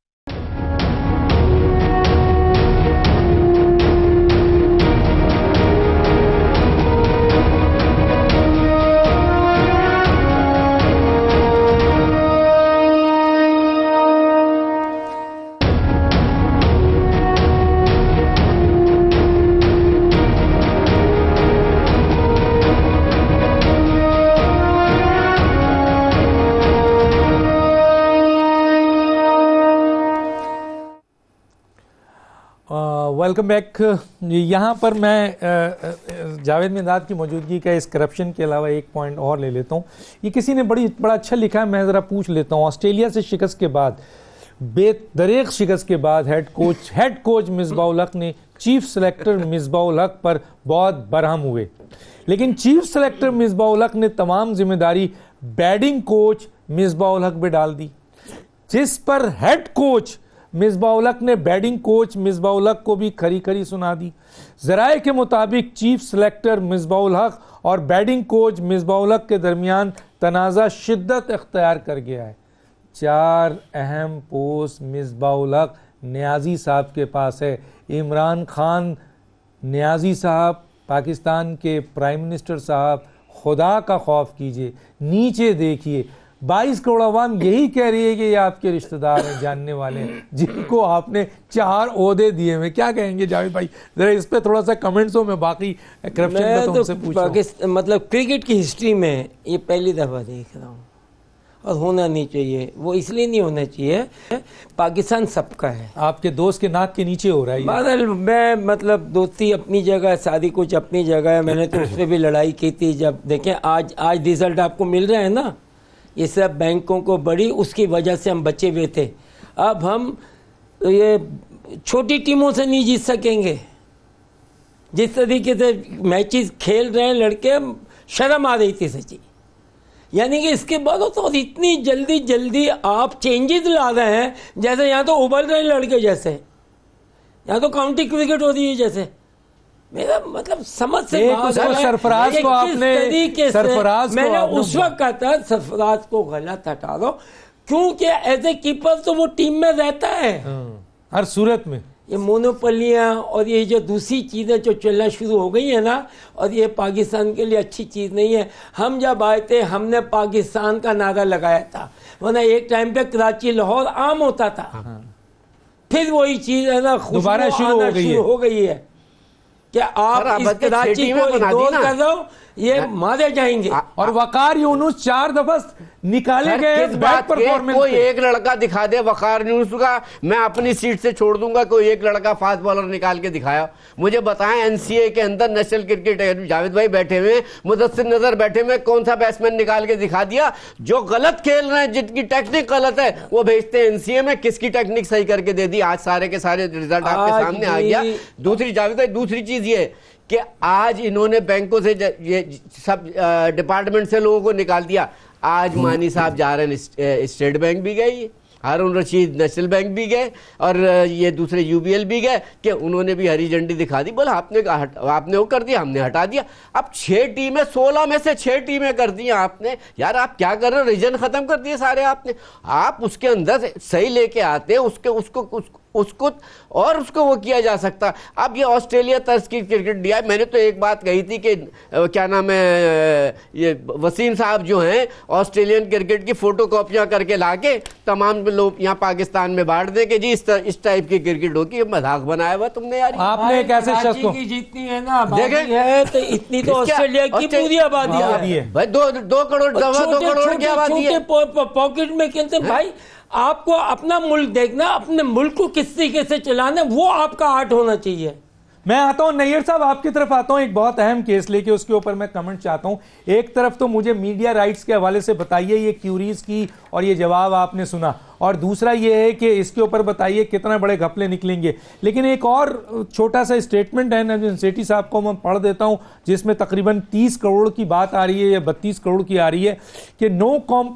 Welcome back. यहाँ पर मैं जावेद मिंदाद की मौजूदगी का इस करप्शन के अलावा एक पॉइंट और ले लेता हूँ। ये किसी ने बड़ा अच्छा लिखा है, मैं ज़रा पूछ लेता हूँ। ऑस्ट्रेलिया से शिकस्त के बाद, बेदरेक शिकस्त के बाद हेड कोच मिसबाउल हक ने चीफ सेलेक्टर मिसबाउल हक पर बहुत बरहम हुए, लेकिन चीफ सेलेक्टर मिसबाउल हक ने तमाम जिम्मेदारी बैटिंग कोच मिसबाउल हक पे डाल दी, जिस पर हेड कोच मिसबाउल हक ने बैटिंग कोच मिसबाउल हक को भी खरी खरी सुना दी। जराए के मुताबिक चीफ सेलेक्टर मिसबाउल हक और बैटिंग कोच मिसबाउल हक के दरमियान तनाज़ा शिद्दत इख्तियार कर गया है। 4 अहम पोस्ट मिसबाउल हक नियाजी साहब के पास है। इमरान खान नियाजी साहब, पाकिस्तान के प्राइम मिनिस्टर साहब, खुदा का खौफ कीजिए, नीचे देखिए, 22 करोड़ आवाम यही कह रही है कि ये आपके रिश्तेदार हैं, जानने वाले हैं, जिनको आपने 4 ओहदे दिए हुए। क्या कहेंगे जावेद भाई, जरा इस पे थोड़ा सा कमेंट्स हो, मैं बाकी करप्शन पे तो उनसे पूछूं। मतलब क्रिकेट की हिस्ट्री में ये पहली दफा देख रहा हूँ, और होना नहीं चाहिए। वो इसलिए नहीं होना चाहिए, पाकिस्तान सबका है। आपके दोस्त के नाक के नीचे हो रहा है बादल। मैं मतलब दोस्ती अपनी जगह, शादी कुछ अपनी जगह है। मैंने तो उस पर भी लड़ाई की थी। जब देखें आज रिजल्ट आपको मिल रहा है ना, ये सब बैंकों को बड़ी उसकी वजह से हम बचे हुए थे। अब हम ये छोटी टीमों से नहीं जीत सकेंगे। जिस तरीके से मैचेस खेल रहे हैं लड़के, शर्म आ रही थी सच्ची। यानी कि इसके बाद तो इतनी जल्दी जल्दी आप चेंजेस ला रहे हैं, जैसे यहाँ तो उबल रहे लड़के, जैसे यहाँ तो काउंटी क्रिकेट हो रही है जैसे। मेरा मतलब समझ से सरफराज को आपने तरीके से मैंने उस वक्त कहा था सरफराज को गलत हटा दो, क्योंकि एज ए कीपर तो वो टीम में रहता है हर सूरत में। ये मोनोपोलियाँ और ये जो दूसरी चीज़ें जो चलना शुरू हो गई है ना, और ये पाकिस्तान के लिए अच्छी चीज़ नहीं है। हम जब आए थे हमने पाकिस्तान का नारा लगाया था, वरना एक टाइम पे कराची लाहौर आम होता था। फिर वही चीज़ है ना, दोबारा शुरू हो गई है कि आप इस कराची को इग्नोर कर दो, ये मारे जाएंगे। और वकार यूनुस 4 दफा निकाले गए बैट परफॉर्मेंस। कोई एक लड़का दिखा दे वकार यूनुस का, मैं अपनी सीट से छोड़ दूंगा। कोई एक लड़का फास्ट बॉलर निकाल के दिखाया, मुझे बताएं। एनसीए के अंदर नेशनल क्रिकेट, जावेद भाई बैठे हुए, मुदस्सिर नजर बैठे हुए, कौन सा बैट्समैन निकाल के दिखा दिया? जो गलत खेल रहे हैं, जिनकी टेक्निक गलत है, वो भेजते हैं एनसीए में। किसकी टेक्निक सही करके दे दी? आज सारे के सारे रिजल्ट आपके सामने आ गया। दूसरी जावेद भाई, दूसरी चीज ये कि आज इन्होंने बैंकों से ये सब डिपार्टमेंट से लोगों को निकाल दिया। आज मानी साहब जा रहे हैं, स्टेट बैंक भी गई, हारून रशीद नेशनल बैंक भी गए, और ये दूसरे यूबीएल भी गए, कि उन्होंने भी हरी झंडी दिखा दी। बोला आपने वो कर दिया, हमने हटा दिया। अब 6 टीमें, 16 में से 6 टीमें कर दी आपने। यार आप क्या कर रहे हो? रीजन खत्म कर दिए सारे आपने। आप उसके अंदर सही लेके आते हैं, उसको और उसको वो किया जा सकता। अब ये ऑस्ट्रेलिया तर्ज की क्रिकेट दिया। मैंने तो एक बात कही थी कि क्या नाम है, ये वसीम साहब जो हैं, ऑस्ट्रेलियन क्रिकेट की फोटो कॉपियां करके लाके तमाम लोग यहाँ पाकिस्तान में बांट दे कि जी इस टाइप की क्रिकेट होगी। मजाक बनाया हुआ तुमने यार। आपने कैसे शख्स को जितनी है ना देखें, तो इतनी तो ऑस्ट्रेलिया की पूरी आबादी है भाई। 2 करोड़ 2 करोड़ की आबादी है। पॉकेट में खेलते भाई। आपको अपना मुल्क देखना, अपने मुल्क को किस तरीके से चलाना, वो आपका आर्ट होना चाहिए। मैं आता हूं नैयर साहब, आपकी तरफ आता हूं। एक बहुत अहम केस लेके, उसके ऊपर मैं कमेंट चाहता हूं। एक तरफ तो मुझे मीडिया राइट्स के हवाले से बताइए ये क्यूरीज की, और ये जवाब आपने सुना, और दूसरा ये है कि इसके ऊपर बताइए कितना बड़े घपले निकलेंगे। लेकिन एक और छोटा सा स्टेटमेंट है नजम सेठी साहब को मैं पढ़ देता हूं, जिसमें तकरीबन 30 करोड़ की बात आ रही है या 32 करोड़ की आ रही है कि no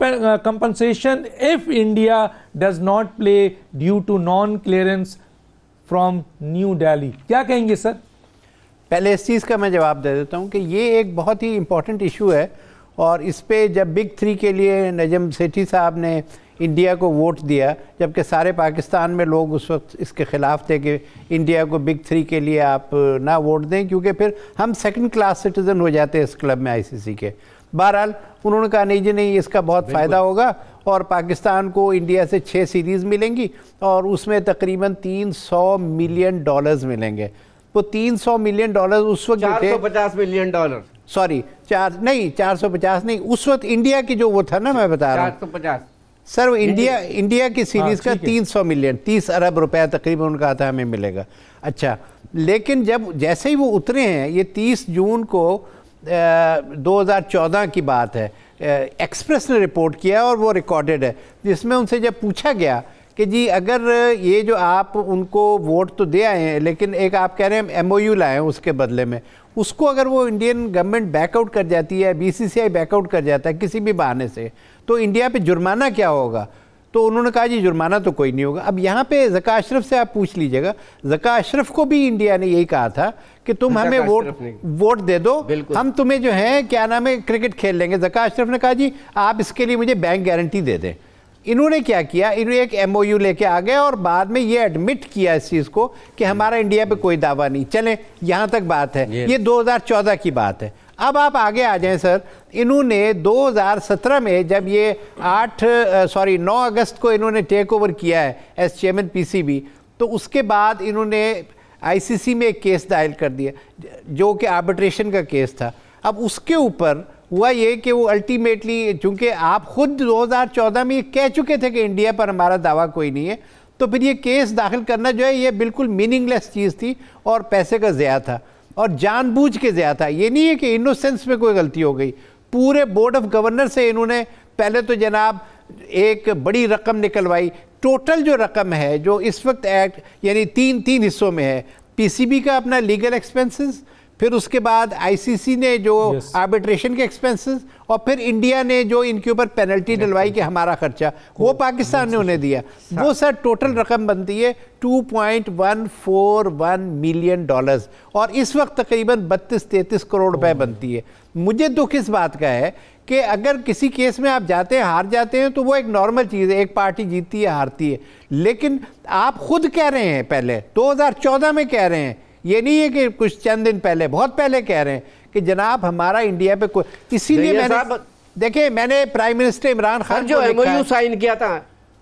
compensation if India does not play due to non clearance from new Delhi. क्या कहेंगे सर? पहले इस चीज़ का मैं जवाब दे देता हूं कि ये एक बहुत ही इम्पोर्टेंट इशू है, और इस पे जब बिग 3 के लिए नजम सेठी साहब ने इंडिया को वोट दिया, जबकि सारे पाकिस्तान में लोग उस वक्त इसके ख़िलाफ़ थे कि इंडिया को बिग 3 के लिए आप ना वोट दें, क्योंकि फिर हम सेकंड क्लास सिटीज़न हो जाते हैं इस क्लब में, आईसीसी के। बहरहाल उन्होंने कहा नहीं जी नहीं, इसका बहुत फ़ायदा होगा, और पाकिस्तान को इंडिया से 6 सीरीज़ मिलेंगी, और उसमें तकरीबन $300 मिलियन मिलेंगे। वो $300 मिलियन उस वक्त $450 मिलियन, सॉरी 450 नहीं, उस वक्त इंडिया की जो वो था ना, मैं बता रहा हूँ 450 सर, वो इंडिया की सीरीज़ का 300 मिलियन, 30 अरब रुपया तकरीबन उनका था हमें मिलेगा। अच्छा, लेकिन जैसे ही वो उतरे हैं, ये 30 जून को 2014 की बात है, एक्सप्रेस ने रिपोर्ट किया और वो रिकॉर्डेड है, जिसमें उनसे जब पूछा गया कि जी अगर ये जो आप उनको वोट तो दे आए हैं, लेकिन एक आप कह रहे हैं MOU लाए हैं उसके बदले में, उसको अगर वो इंडियन गवर्नमेंट बैकआउट कर जाती है, BCCI बैकआउट कर जाता है किसी भी बहाने से, तो इंडिया पे जुर्माना क्या होगा? तो उन्होंने कहा जी जुर्माना तो कोई नहीं होगा। अब यहाँ पे ज़का अशरफ से आप पूछ लीजिएगा, ज़का अशरफ को भी इंडिया ने यही कहा था कि तुम हमें वोट दे दो, हम तुम्हें जो है क्या नाम है क्रिकेट खेल लेंगे। ज़का अशरफ ने कहा जी आप इसके लिए मुझे बैंक गारंटी दे दें। इन्होंने क्या किया, इन्होंने एक MOU लेके आ गए और बाद में ये एडमिट किया इस चीज़ को कि हमारा इंडिया पे कोई दावा नहीं। चले यहाँ तक बात है, ये 2014 की बात है। अब आप आगे आ जाएं सर, इन्होंने 2017 में जब ये 9 अगस्त को इन्होंने टेक ओवर किया है एज चेयरमैन पीसीबी, तो उसके बाद इन्होंने आईसीसी में एक केस दायर कर दिया जो कि आर्बिट्रेशन का केस था। अब उसके ऊपर हुआ ये कि वो अल्टीमेटली, चूंकि आप खुद 2014 में ये कह चुके थे कि इंडिया पर हमारा दावा कोई नहीं है, तो फिर ये केस दाखिल करना जो है ये बिल्कुल मीनिंगलेस चीज़ थी और पैसे का ज़्यादा था और जानबूझ के ज़्यादा था। ये नहीं है कि इनोसेंस में कोई गलती हो गई। पूरे बोर्ड ऑफ गवर्नर से इन्होंने पहले तो जनाब एक बड़ी रकम निकलवाई। टोटल जो रकम है जो इस वक्त एक्ट यानी तीन हिस्सों में है, पीसीबी का अपना लीगल एक्सपेंसेस, फिर उसके बाद आईसीसी ने जो आर्बिट्रेशन के एक्सपेंसेस, और फिर इंडिया ने जो इनके ऊपर पेनल्टी डलवाई कि हमारा खर्चा वो पाकिस्तान ने उन्हें दिया। वो सर टोटल रकम बनती है $2.141 मिलियन और इस वक्त तकरीबन 32-33 करोड़ रुपए बनती है। मुझे दुख इस बात का है कि अगर किसी केस में आप जाते हैं, हार जाते हैं, तो वो एक नॉर्मल चीज़ है, एक पार्टी जीतती है हारती है, लेकिन आप खुद कह रहे हैं, पहले 2014 में कह रहे हैं, ये नहीं है कि कुछ चंद दिन पहले, बहुत पहले कह रहे हैं कि जनाब हमारा इंडिया पे कोई, इसीलिए मैंने देखिए मैंने प्राइम मिनिस्टर इमरान खान जो एमओयू साइन किया था,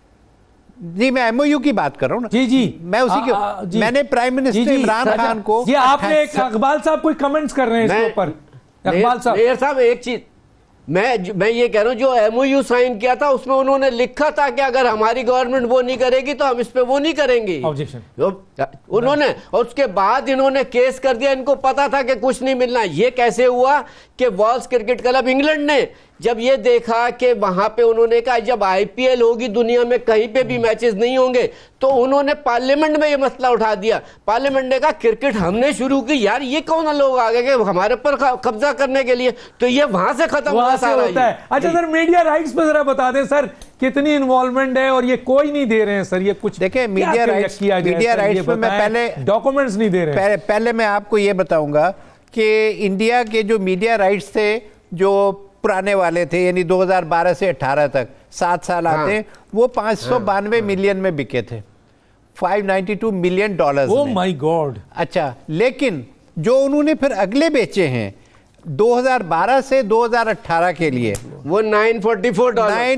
जी मैं एमओयू की बात कर रहा हूँ ना, जी मैं उसी के, मैंने प्राइम मिनिस्टर इमरान खान को, ये आपने इकबाल साहब कोई कमेंट्स कर रहे हैं इसके ऊपर, इकबाल साहब एक चीज मैं ये कह रहा हूं, जो एमओयू साइन किया था उसमें उन्होंने लिखा था कि अगर हमारी गवर्नमेंट वो नहीं करेगी तो हम इस पे वो नहीं करेंगे, ऑब्जेक्शन उन्होंने, और उसके बाद इन्होंने केस कर दिया। इनको पता था कि कुछ नहीं मिलना। ये कैसे हुआ कि वॉल्स क्रिकेट क्लब इंग्लैंड ने जब ये देखा कि वहां पे, उन्होंने कहा जब आईपीएल होगी दुनिया में कहीं पे भी मैचेस नहीं होंगे, तो उन्होंने पार्लियामेंट में ये मसला उठा दिया। पार्लियामेंट ने कहा क्रिकेट हमने शुरू की, यार ये कौन लोग आ गए कि हमारे पर कब्जा करने के लिए, तो ये वहां से खत्म हुआ सारा होता है। अच्छा सर, मीडिया राइट्स पे जरा बता दें सर, कितनी इन्वॉल्वमेंट है और ये कोई नहीं दे रहे हैं सर, ये कुछ देखिए मीडिया राइट्स में मैं पहले डॉक्यूमेंट्स नहीं दे रहे हैं। पहले मैं आपको ये बताऊंगा कि इंडिया के जो मीडिया राइट्स थे जो पुराने वाले थे, यानी 2012 से 18 तक 7 साल आते हैं, वो 592 मिलियन में बिके थे, $592 मिलियन। Oh my God. अच्छा, लेकिन जो उन्होंने फिर अगले बेचे हैं 2012 से 2018 के लिए, वो $944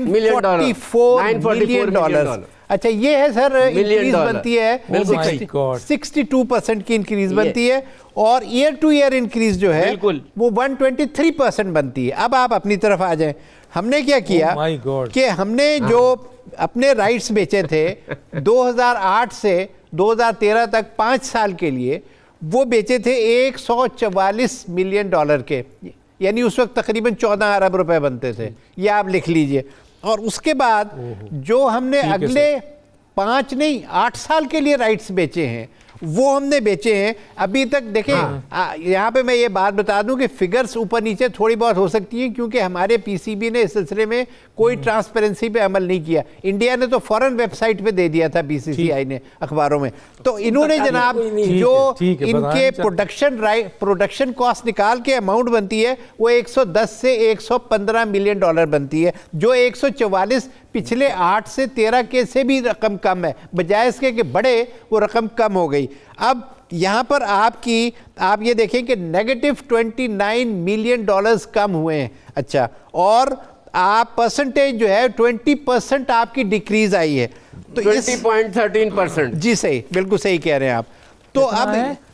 मिलियन। अच्छा, ये है सर इंक्रीज बनती है, 62% की इंक्रीज बनती है, और ईयर टू ईयर इंक्रीज जो है वो 123% बनती है। अब आप अपनी तरफ आ जाएं, हमने क्या किया कि हमने जो अपने राइट्स बेचे थे 2008 से 2013 तक 5 साल के लिए, वो बेचे थे $144 मिलियन के, यानी उस वक्त तकरीबन 14 अरब रुपए बनते थे, ये आप लिख लीजिए। और उसके बाद जो हमने अगले 8 साल के लिए राइट्स बेचे हैं, वो हमने बेचे हैं अभी तक। देखें यहाँ पे मैं ये बात बता दूं कि फिगर्स ऊपर नीचे थोड़ी बहुत हो सकती हैं, क्योंकि हमारे पीसीबी ने इस सिलसिले में कोई ट्रांसपेरेंसी पे अमल नहीं किया। इंडिया ने तो फौरन वेबसाइट पे दे दिया था, बीसीसीआई ने अखबारों में। तो इन्होंने जनाब जो इनके प्रोडक्शन कॉस्ट निकाल के अमाउंट बनती है वो 110 से $115 मिलियन बनती है, जो 144 पिछले 8 से 13 के से भी रकम कम है, बजाय इसके कि बड़े वो रकम कम हो गई। अब यहाँ पर आप ये देखें कि -$29 मिलियन कम हुए हैं। अच्छा, और आप परसेंटेज जो है 20% आपकी डिक्रीज आई है, तो 20.13%। जी सही, बिल्कुल सही कह रहे हैं आप। तो अब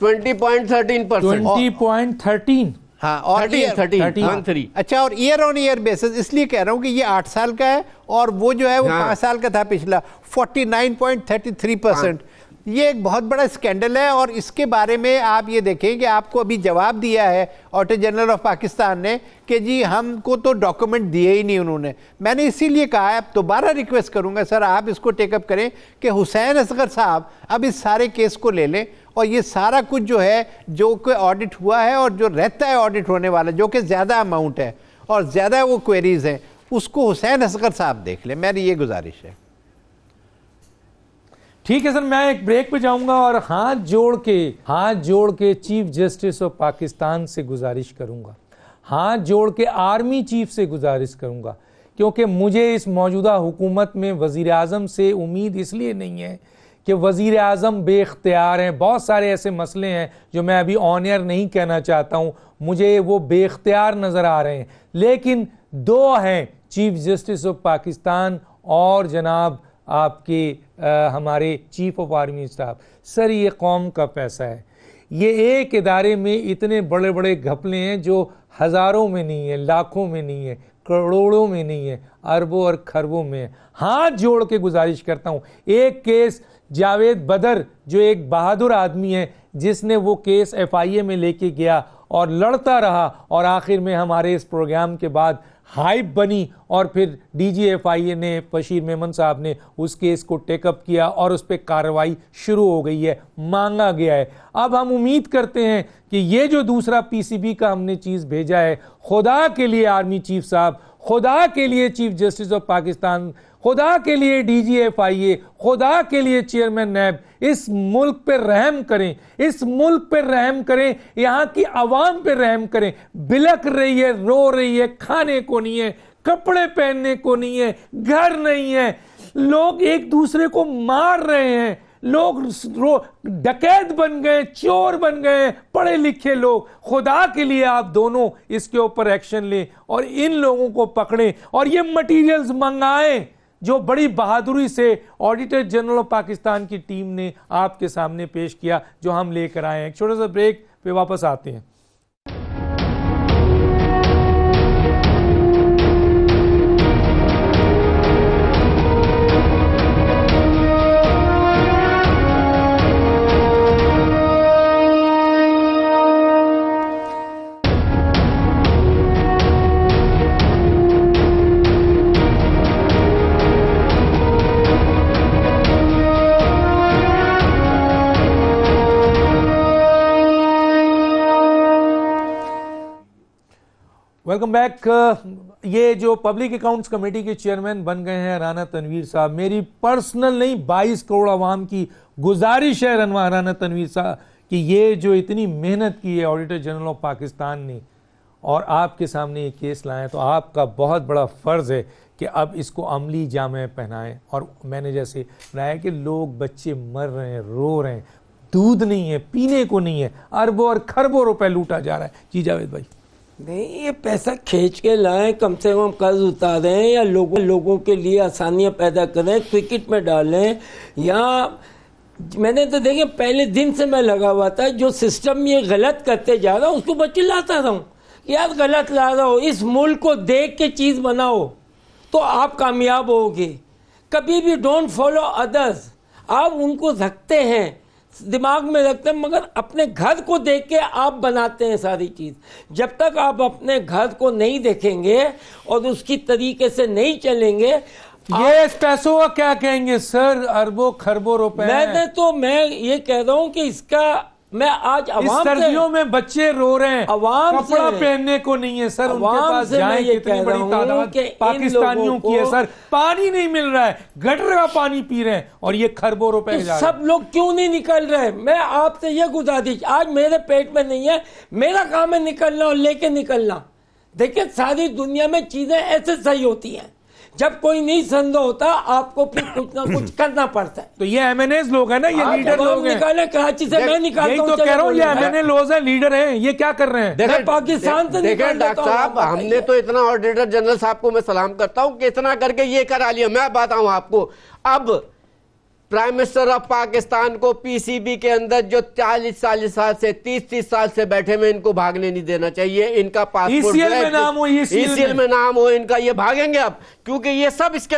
20.13%। हाँ, और 13 अच्छा, और ईयर ऑन ईयर बेसिस इसलिए कह रहा हूँ कि ये 8 साल का है, और वो जो है वो 5 साल का था पिछला, 49.33%। ये एक बहुत बड़ा स्कैंडल है, और इसके बारे में आप ये देखें कि आपको अभी जवाब दिया है ऑडिटर जनरल ऑफ पाकिस्तान ने कि जी हमको तो डॉक्यूमेंट दिए ही नहीं उन्होंने। मैंने इसीलिए कहा है, अब दोबारा रिक्वेस्ट करूंगा सर आप इसको टेकअप करें कि हुसैन असगर साहब अब इस सारे केस को ले लें, और ये सारा कुछ जो है जो कोई ऑडिट हुआ है और जो रहता है ऑडिट होने वाला, जो कि ज़्यादा अमाउंट है और ज़्यादा वो क्वेरीज हैं, उसको हुसैन असगर साहब देख लें। मेरी ये गुजारिश है। ठीक है सर, मैं एक ब्रेक पे जाऊंगा और हाथ जोड़ के चीफ जस्टिस ऑफ पाकिस्तान से गुजारिश करूंगा, हाथ जोड़ के आर्मी चीफ से गुजारिश करूंगा, क्योंकि मुझे इस मौजूदा हुकूमत में वज़ीर आज़म से उम्मीद इसलिए नहीं है कि वज़ीर आज़म बेख्तियार हैं। बहुत सारे ऐसे मसले हैं जो मैं अभी ऑन एयर नहीं कहना चाहता हूँ, मुझे वो बेख्तियार नज़र आ रहे हैं। लेकिन दो हैं, चीफ जस्टिस ऑफ पाकिस्तान और जनाब आपके हमारे chief of army staff. Sir ये कौम का पैसा है, ये एक इदारे में इतने बड़े बड़े घपले हैं जो हज़ारों में नहीं है, लाखों में नहीं है, करोड़ों में नहीं है, अरबों और खरबों में है। हाथ जोड़ के गुजारिश करता हूँ, एक केस जावेद बदर जो एक बहादुर आदमी है, जिसने वो केस FIA में लेके गया और लड़ता रहा और आखिर में हमारे इस प्रोग्राम के बाद हाइप बनी और फिर DG FIA ने, बशीर मेमन साहब ने उस केस को टेकअप किया और उस पर कार्रवाई शुरू हो गई है, मांगा गया है। अब हम उम्मीद करते हैं कि ये जो दूसरा PCB का हमने चीज़ भेजा है, खुदा के लिए आर्मी चीफ साहब, खुदा के लिए चीफ जस्टिस ऑफ पाकिस्तान, खुदा के लिए DG FIA, खुदा के लिए चेयरमैन नैब, इस मुल्क पे रहम करें, इस मुल्क पे रहम करें, यहाँ की आवाम पे रहम करें। बिलक रही है, रो रही है, खाने को नहीं है, कपड़े पहनने को नहीं है, घर नहीं है, लोग एक दूसरे को मार रहे हैं, लोग डकैत बन गए, चोर बन गए, पढ़े लिखे लोग। खुदा के लिए आप दोनों इसके ऊपर एक्शन लें और इन लोगों को पकड़ें और ये मटेरियल्स मंगाएं जो बड़ी बहादुरी से ऑडिटर जनरल ऑफ पाकिस्तान की टीम ने आपके सामने पेश किया, जो हम लेकर आए हैं। एक छोटा सा ब्रेक पे वापस आते हैं। Welcome back. ये जो पब्लिक अकाउंट्स कमेटी के चेयरमैन बन गए हैं राना तनवीर साहब, मेरी पर्सनल नहीं 22 करोड़ आवाम की गुजारिश है राना तनवीर साहब कि ये जो इतनी मेहनत की है ऑडिटर जनरल ऑफ पाकिस्तान ने और आपके सामने ये केस लाए, तो आपका बहुत बड़ा फ़र्ज़ है कि अब इसको अमली जामे पहनाएं। और मैंने जैसे बनाया कि लोग, बच्चे मर रहे हैं, रो रहे हैं, दूध नहीं है, पीने को नहीं है, अरबों और खरबों रुपए लूटा जा रहा है। जी जावेद भाई। नहीं, ये पैसा खींच के लाएं, कम से कम कर्ज उतारें या लोगों के लिए आसानियां पैदा करें, क्रिकेट में डालें। या मैंने तो देखे पहले दिन से मैं लगा हुआ था, जो सिस्टम ये गलत करते जा रहा हूँ उसको बच्चे लाता रहा हूँ, यार गलत ला रहा हो, इस मुल्क को देख के चीज़ बनाओ तो आप कामयाब होगे। कभी भी डोंट फॉलो अदर्स। आप उनको रखते हैं, दिमाग में रखते हैं, मगर अपने घर को देख के आप बनाते हैं सारी चीज़। जब तक आप अपने घर को नहीं देखेंगे और उसकी तरीके से नहीं चलेंगे, ये पैसों का क्या कहेंगे सर? अरबों खरबों रुपए। मैं ये कह रहा हूँ कि इसका मैं आज अवाम, सर्दियों में बच्चे रो रहे हैं, अवाम कपड़ा पहनने को नहीं है सर, उनके पास जाएं, कितनी बड़ी तादाद पाकिस्तानियों की है सर, पानी नहीं मिल रहा है, गटर का पानी पी रहे हैं और ये खरबों रुपए तो सब लोग क्यों नहीं निकल रहे? मैं आपसे ये गुजारिश, आज मेरे पेट में नहीं है, मेरा काम है निकलना और लेके निकलना। देखिए सारी दुनिया में चीजें ऐसे सही होती हैं, जब कोई नहीं संदेह होता आपको फिर कुछ ना कुछ करना पड़ता है। तो ये MNAs लोग हैं ना, ये लीडर लोग हैं। निकाले कराची से, मैं निकालता हूं, तो कह रहा हूं ये MNA लोग हैं, लीडर हैं, ये क्या कर रहे हैं? देखिए पाकिस्तान से देखिए डॉक्टर साहब, हमने तो इतना ऑडिटर जनरल साहब को मैं सलाम करता हूं कि इतना करके ये करा लिया। मैं बताऊं आपको, अब प्राइम मिनिस्टर ऑफ पाकिस्तान को PCB के अंदर जो 40 साल से 30 साल से बैठे में, इनको भागने नहीं देना चाहिए। इनका पासपोर्ट ECL में नाम हो, ECL में नाम हो इनका, ये भागेंगे अब, क्योंकि ये सब इसके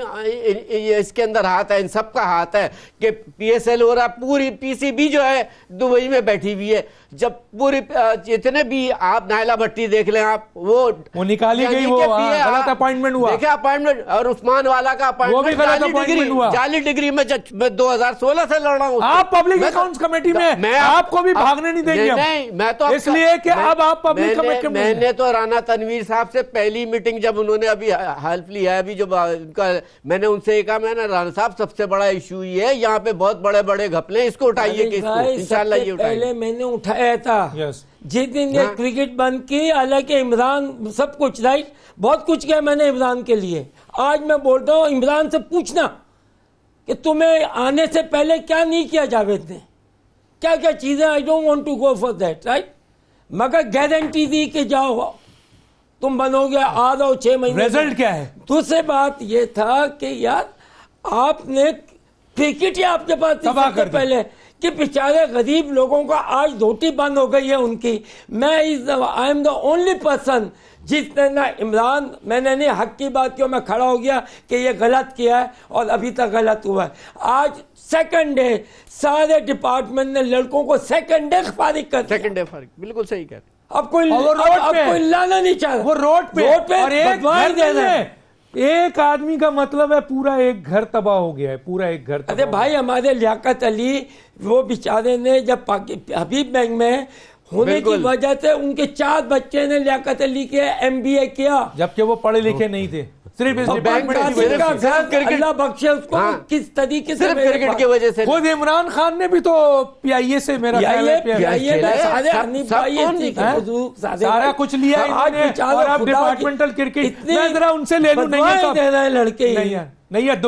अंदर हाथ है, इन सब का हाथ है कि PSL हो रहा। पूरी PCB जो है दुबई में बैठी हुई है। जब पूरी जितने भी आप नायला भट्टी देख लें, आप वो निकाली गई, वो गलत अपॉइंटमेंट हुआ, देखिए अपॉइंटमेंट, और उस्मान वाला का अपॉइंटमेंट हुआ, जाली डिग्री में। मैं 2016 से लड़ रहा हूँ। आप पब्लिक अकाउंट्स कमेटी में, मैं आपको भी भागने नहीं देंगे। नहीं, मैं तो इसलिए कि अब आप पब्लिक कमेटी में। मैंने तो राना तनवीर साहब से पहली मीटिंग जब उन्होंने अभी हेल्प लिया है, अभी जो उनका, मैंने उनसे कहा, मैंने राना साहब सबसे बड़ा इशू ये है, यहाँ पे बहुत बड़े बड़े घपले, इसको उठाइए, इंशाल्लाह ये उठाइए। पहले मैंने उठाया था जिस दिन ये क्रिकेट बंद की, हालांकि इमरान सब कुछ राइट, बहुत कुछ किया मैंने इमरान के लिए। आज मैं बोलता हूँ इमरान से पूछना कि तुम्हें आने से पहले क्या नहीं किया जावेद ने, क्या क्या चीजें, I don't want to go for that, right, मगर गारंटी दी कि जाओ तुम बनोगे, आ जाओ 6 महीने। रिजल्ट क्या है? दूसरी बात ये था कि यार आपने क्रिकेट ही आपके पास सबसे पहले कि बेचारे गरीब लोगों का आज रोटी बंद हो गई है उनकी। I am the only person जिसने ना इमरान, मैंने नहीं हक की बात की, मैं खड़ा हो गया कि ये गलत किया है और अभी तक गलत हुआ है। आज सेकंड डे सारे डिपार्टमेंट ने लड़कों को सेकंड डे फारिग कर दिया। सेकंड डे फारिग, बिल्कुल सही कह रहे। अब कोई लाना नहीं चाह रहा, वो रोड पे और एक दे रहे हैं। एक आदमी का मतलब है पूरा एक घर तबाह हो गया है, पूरा एक घर तबाह। अरे भाई हमारे लियाकत अली वो बेचारे ने जब हबीब बैंक में होने की वजह से उनके 4 बच्चे ने लियाकत अली के MBA किया, जबकि वो पढ़े लिखे नहीं थे। सिर्फ इस डिपार्टमेंट की वजह से, अल्लाह बख्शे उसको, किस तरीके से क्रिकेट की वजह से। खुद इमरान खान ने भी तो PIA से मेरा सारा कुछ लिया और अब डिपार्टमेंटल क्रिकेट जरा उनसे ले लूं। नहीं लड़के नहीं है,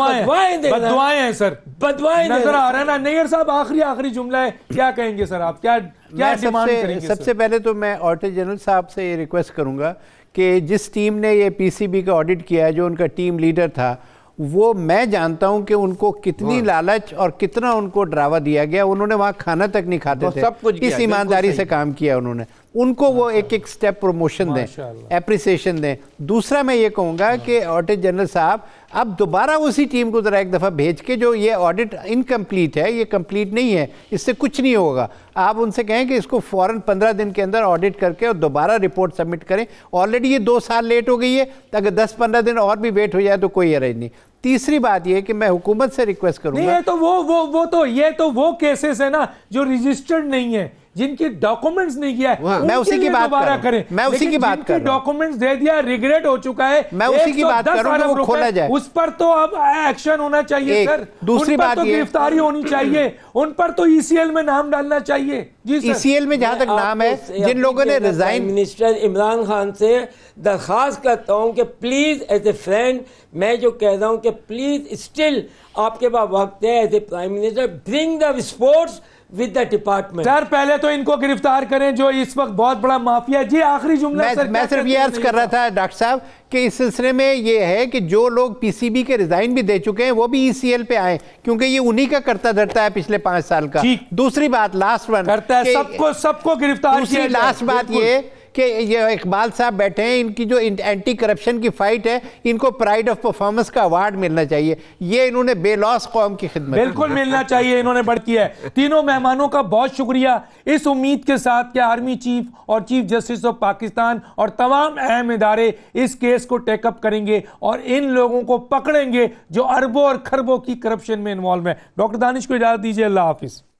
बददुआएं हैं सर, बददुआएं नजर आ रहा है ना। नैयर साहब आखिरी जुमला है, क्या कहेंगे सर आप, क्या डिमांड करेंगे? सबसे पहले तो मैं ऑडिटर जनरल साहब से ये रिक्वेस्ट करूंगा कि जिस टीम ने ये PCB का ऑडिट किया है, जो उनका टीम लीडर था, वो मैं जानता हूं कि उनको कितनी लालच और कितना उनको डरावा दिया गया। उन्होंने वहां खाना तक नहीं खाते थे, सब कुछ इस ईमानदारी से काम किया उन्होंने। उनको वो एक स्टेप प्रमोशन दें, एप्रिसिएशन दें। दूसरा मैं ये कहूँगा कि ऑडिटर जनरल साहब अब दोबारा उसी टीम को ज़रा एक दफ़ा भेज के, जो ये ऑडिट इनकम्प्लीट है, ये कंप्लीट नहीं है, इससे कुछ नहीं होगा, आप उनसे कहें कि इसको फ़ौरन 15 दिन के अंदर ऑडिट करके और दोबारा रिपोर्ट सबमिट करें। ऑलरेडी ये 2 साल लेट हो गई है, अगर 10-15 दिन और भी वेट हो जाए तो कोई हर्ज नहीं। तीसरी बात यह कि मैं हुकूमत से रिक्वेस्ट करूंगा, नहीं तो ये तो वो केसेस है ना जो रजिस्टर्ड नहीं है, जिनकी डॉक्यूमेंट्स नहीं किया है, मैं उसी की बात कर रहा हूं। मैं उसी की बात कर रहा हूं। डॉक्यूमेंट्स दे दिया, रिग्रेट हो चुका है, मैं उसी की बात कर रहा हूं, वो खोला जाए, उस पर तो अब एक्शन होना चाहिए सर। दूसरी बात, गिरफ्तारी होनी चाहिए, उन पर तो ECL में नाम डालना चाहिए। जी सर, ECL में जहां तक नाम है, जिन लोगों ने रिजाइन, मिनिस्टर इमरान खान से दरखास्त करता हूं कि प्लीज एज ए फ्रेंड, मैं जो कह रहा हूं कि प्लीज स्टिल आपके पास वक्त है, as a prime minister bring the sports with the department. Sir पहले तो इनको गिरफ्तार करें जो इस वक्त बहुत बड़ा माफिया है। जी आखिरी जुमला सर, मैं सिर्फ ये अर्ज कर रहा था डॉक्टर साहब कि इस सिलसिले में ये है कि जो लोग PCB के रिजाइन भी दे चुके हैं वो भी ECL पे आए, क्योंकि ये उन्हीं का करता धरता है पिछले 5 साल का। दूसरी बात, लास्ट वन करता है, सबको गिरफ्तार किया। लास्ट बात ये कि ये इकबाल साहब बैठे हैं, इनकी जो एंटी करप्शन की फाइट है, इनको प्राइड ऑफ परफॉर्मेंस का अवार्ड मिलना चाहिए। ये इन्होंने बेलौस कौम की खिदमत बिल्कुल मिलना चाहिए, इन्होंने बढ़ किया है। तीनों मेहमानों का बहुत शुक्रिया, इस उम्मीद के साथ कि आर्मी चीफ और चीफ जस्टिस ऑफ पाकिस्तान और तमाम अहम इदारे इस केस को टेकअप करेंगे और इन लोगों को पकड़ेंगे जो अरबों और खरबों की करप्शन में इन्वॉल्व है। डॉक्टर दानिश को इजाजत दीजिए, अल्लाह हाफिज।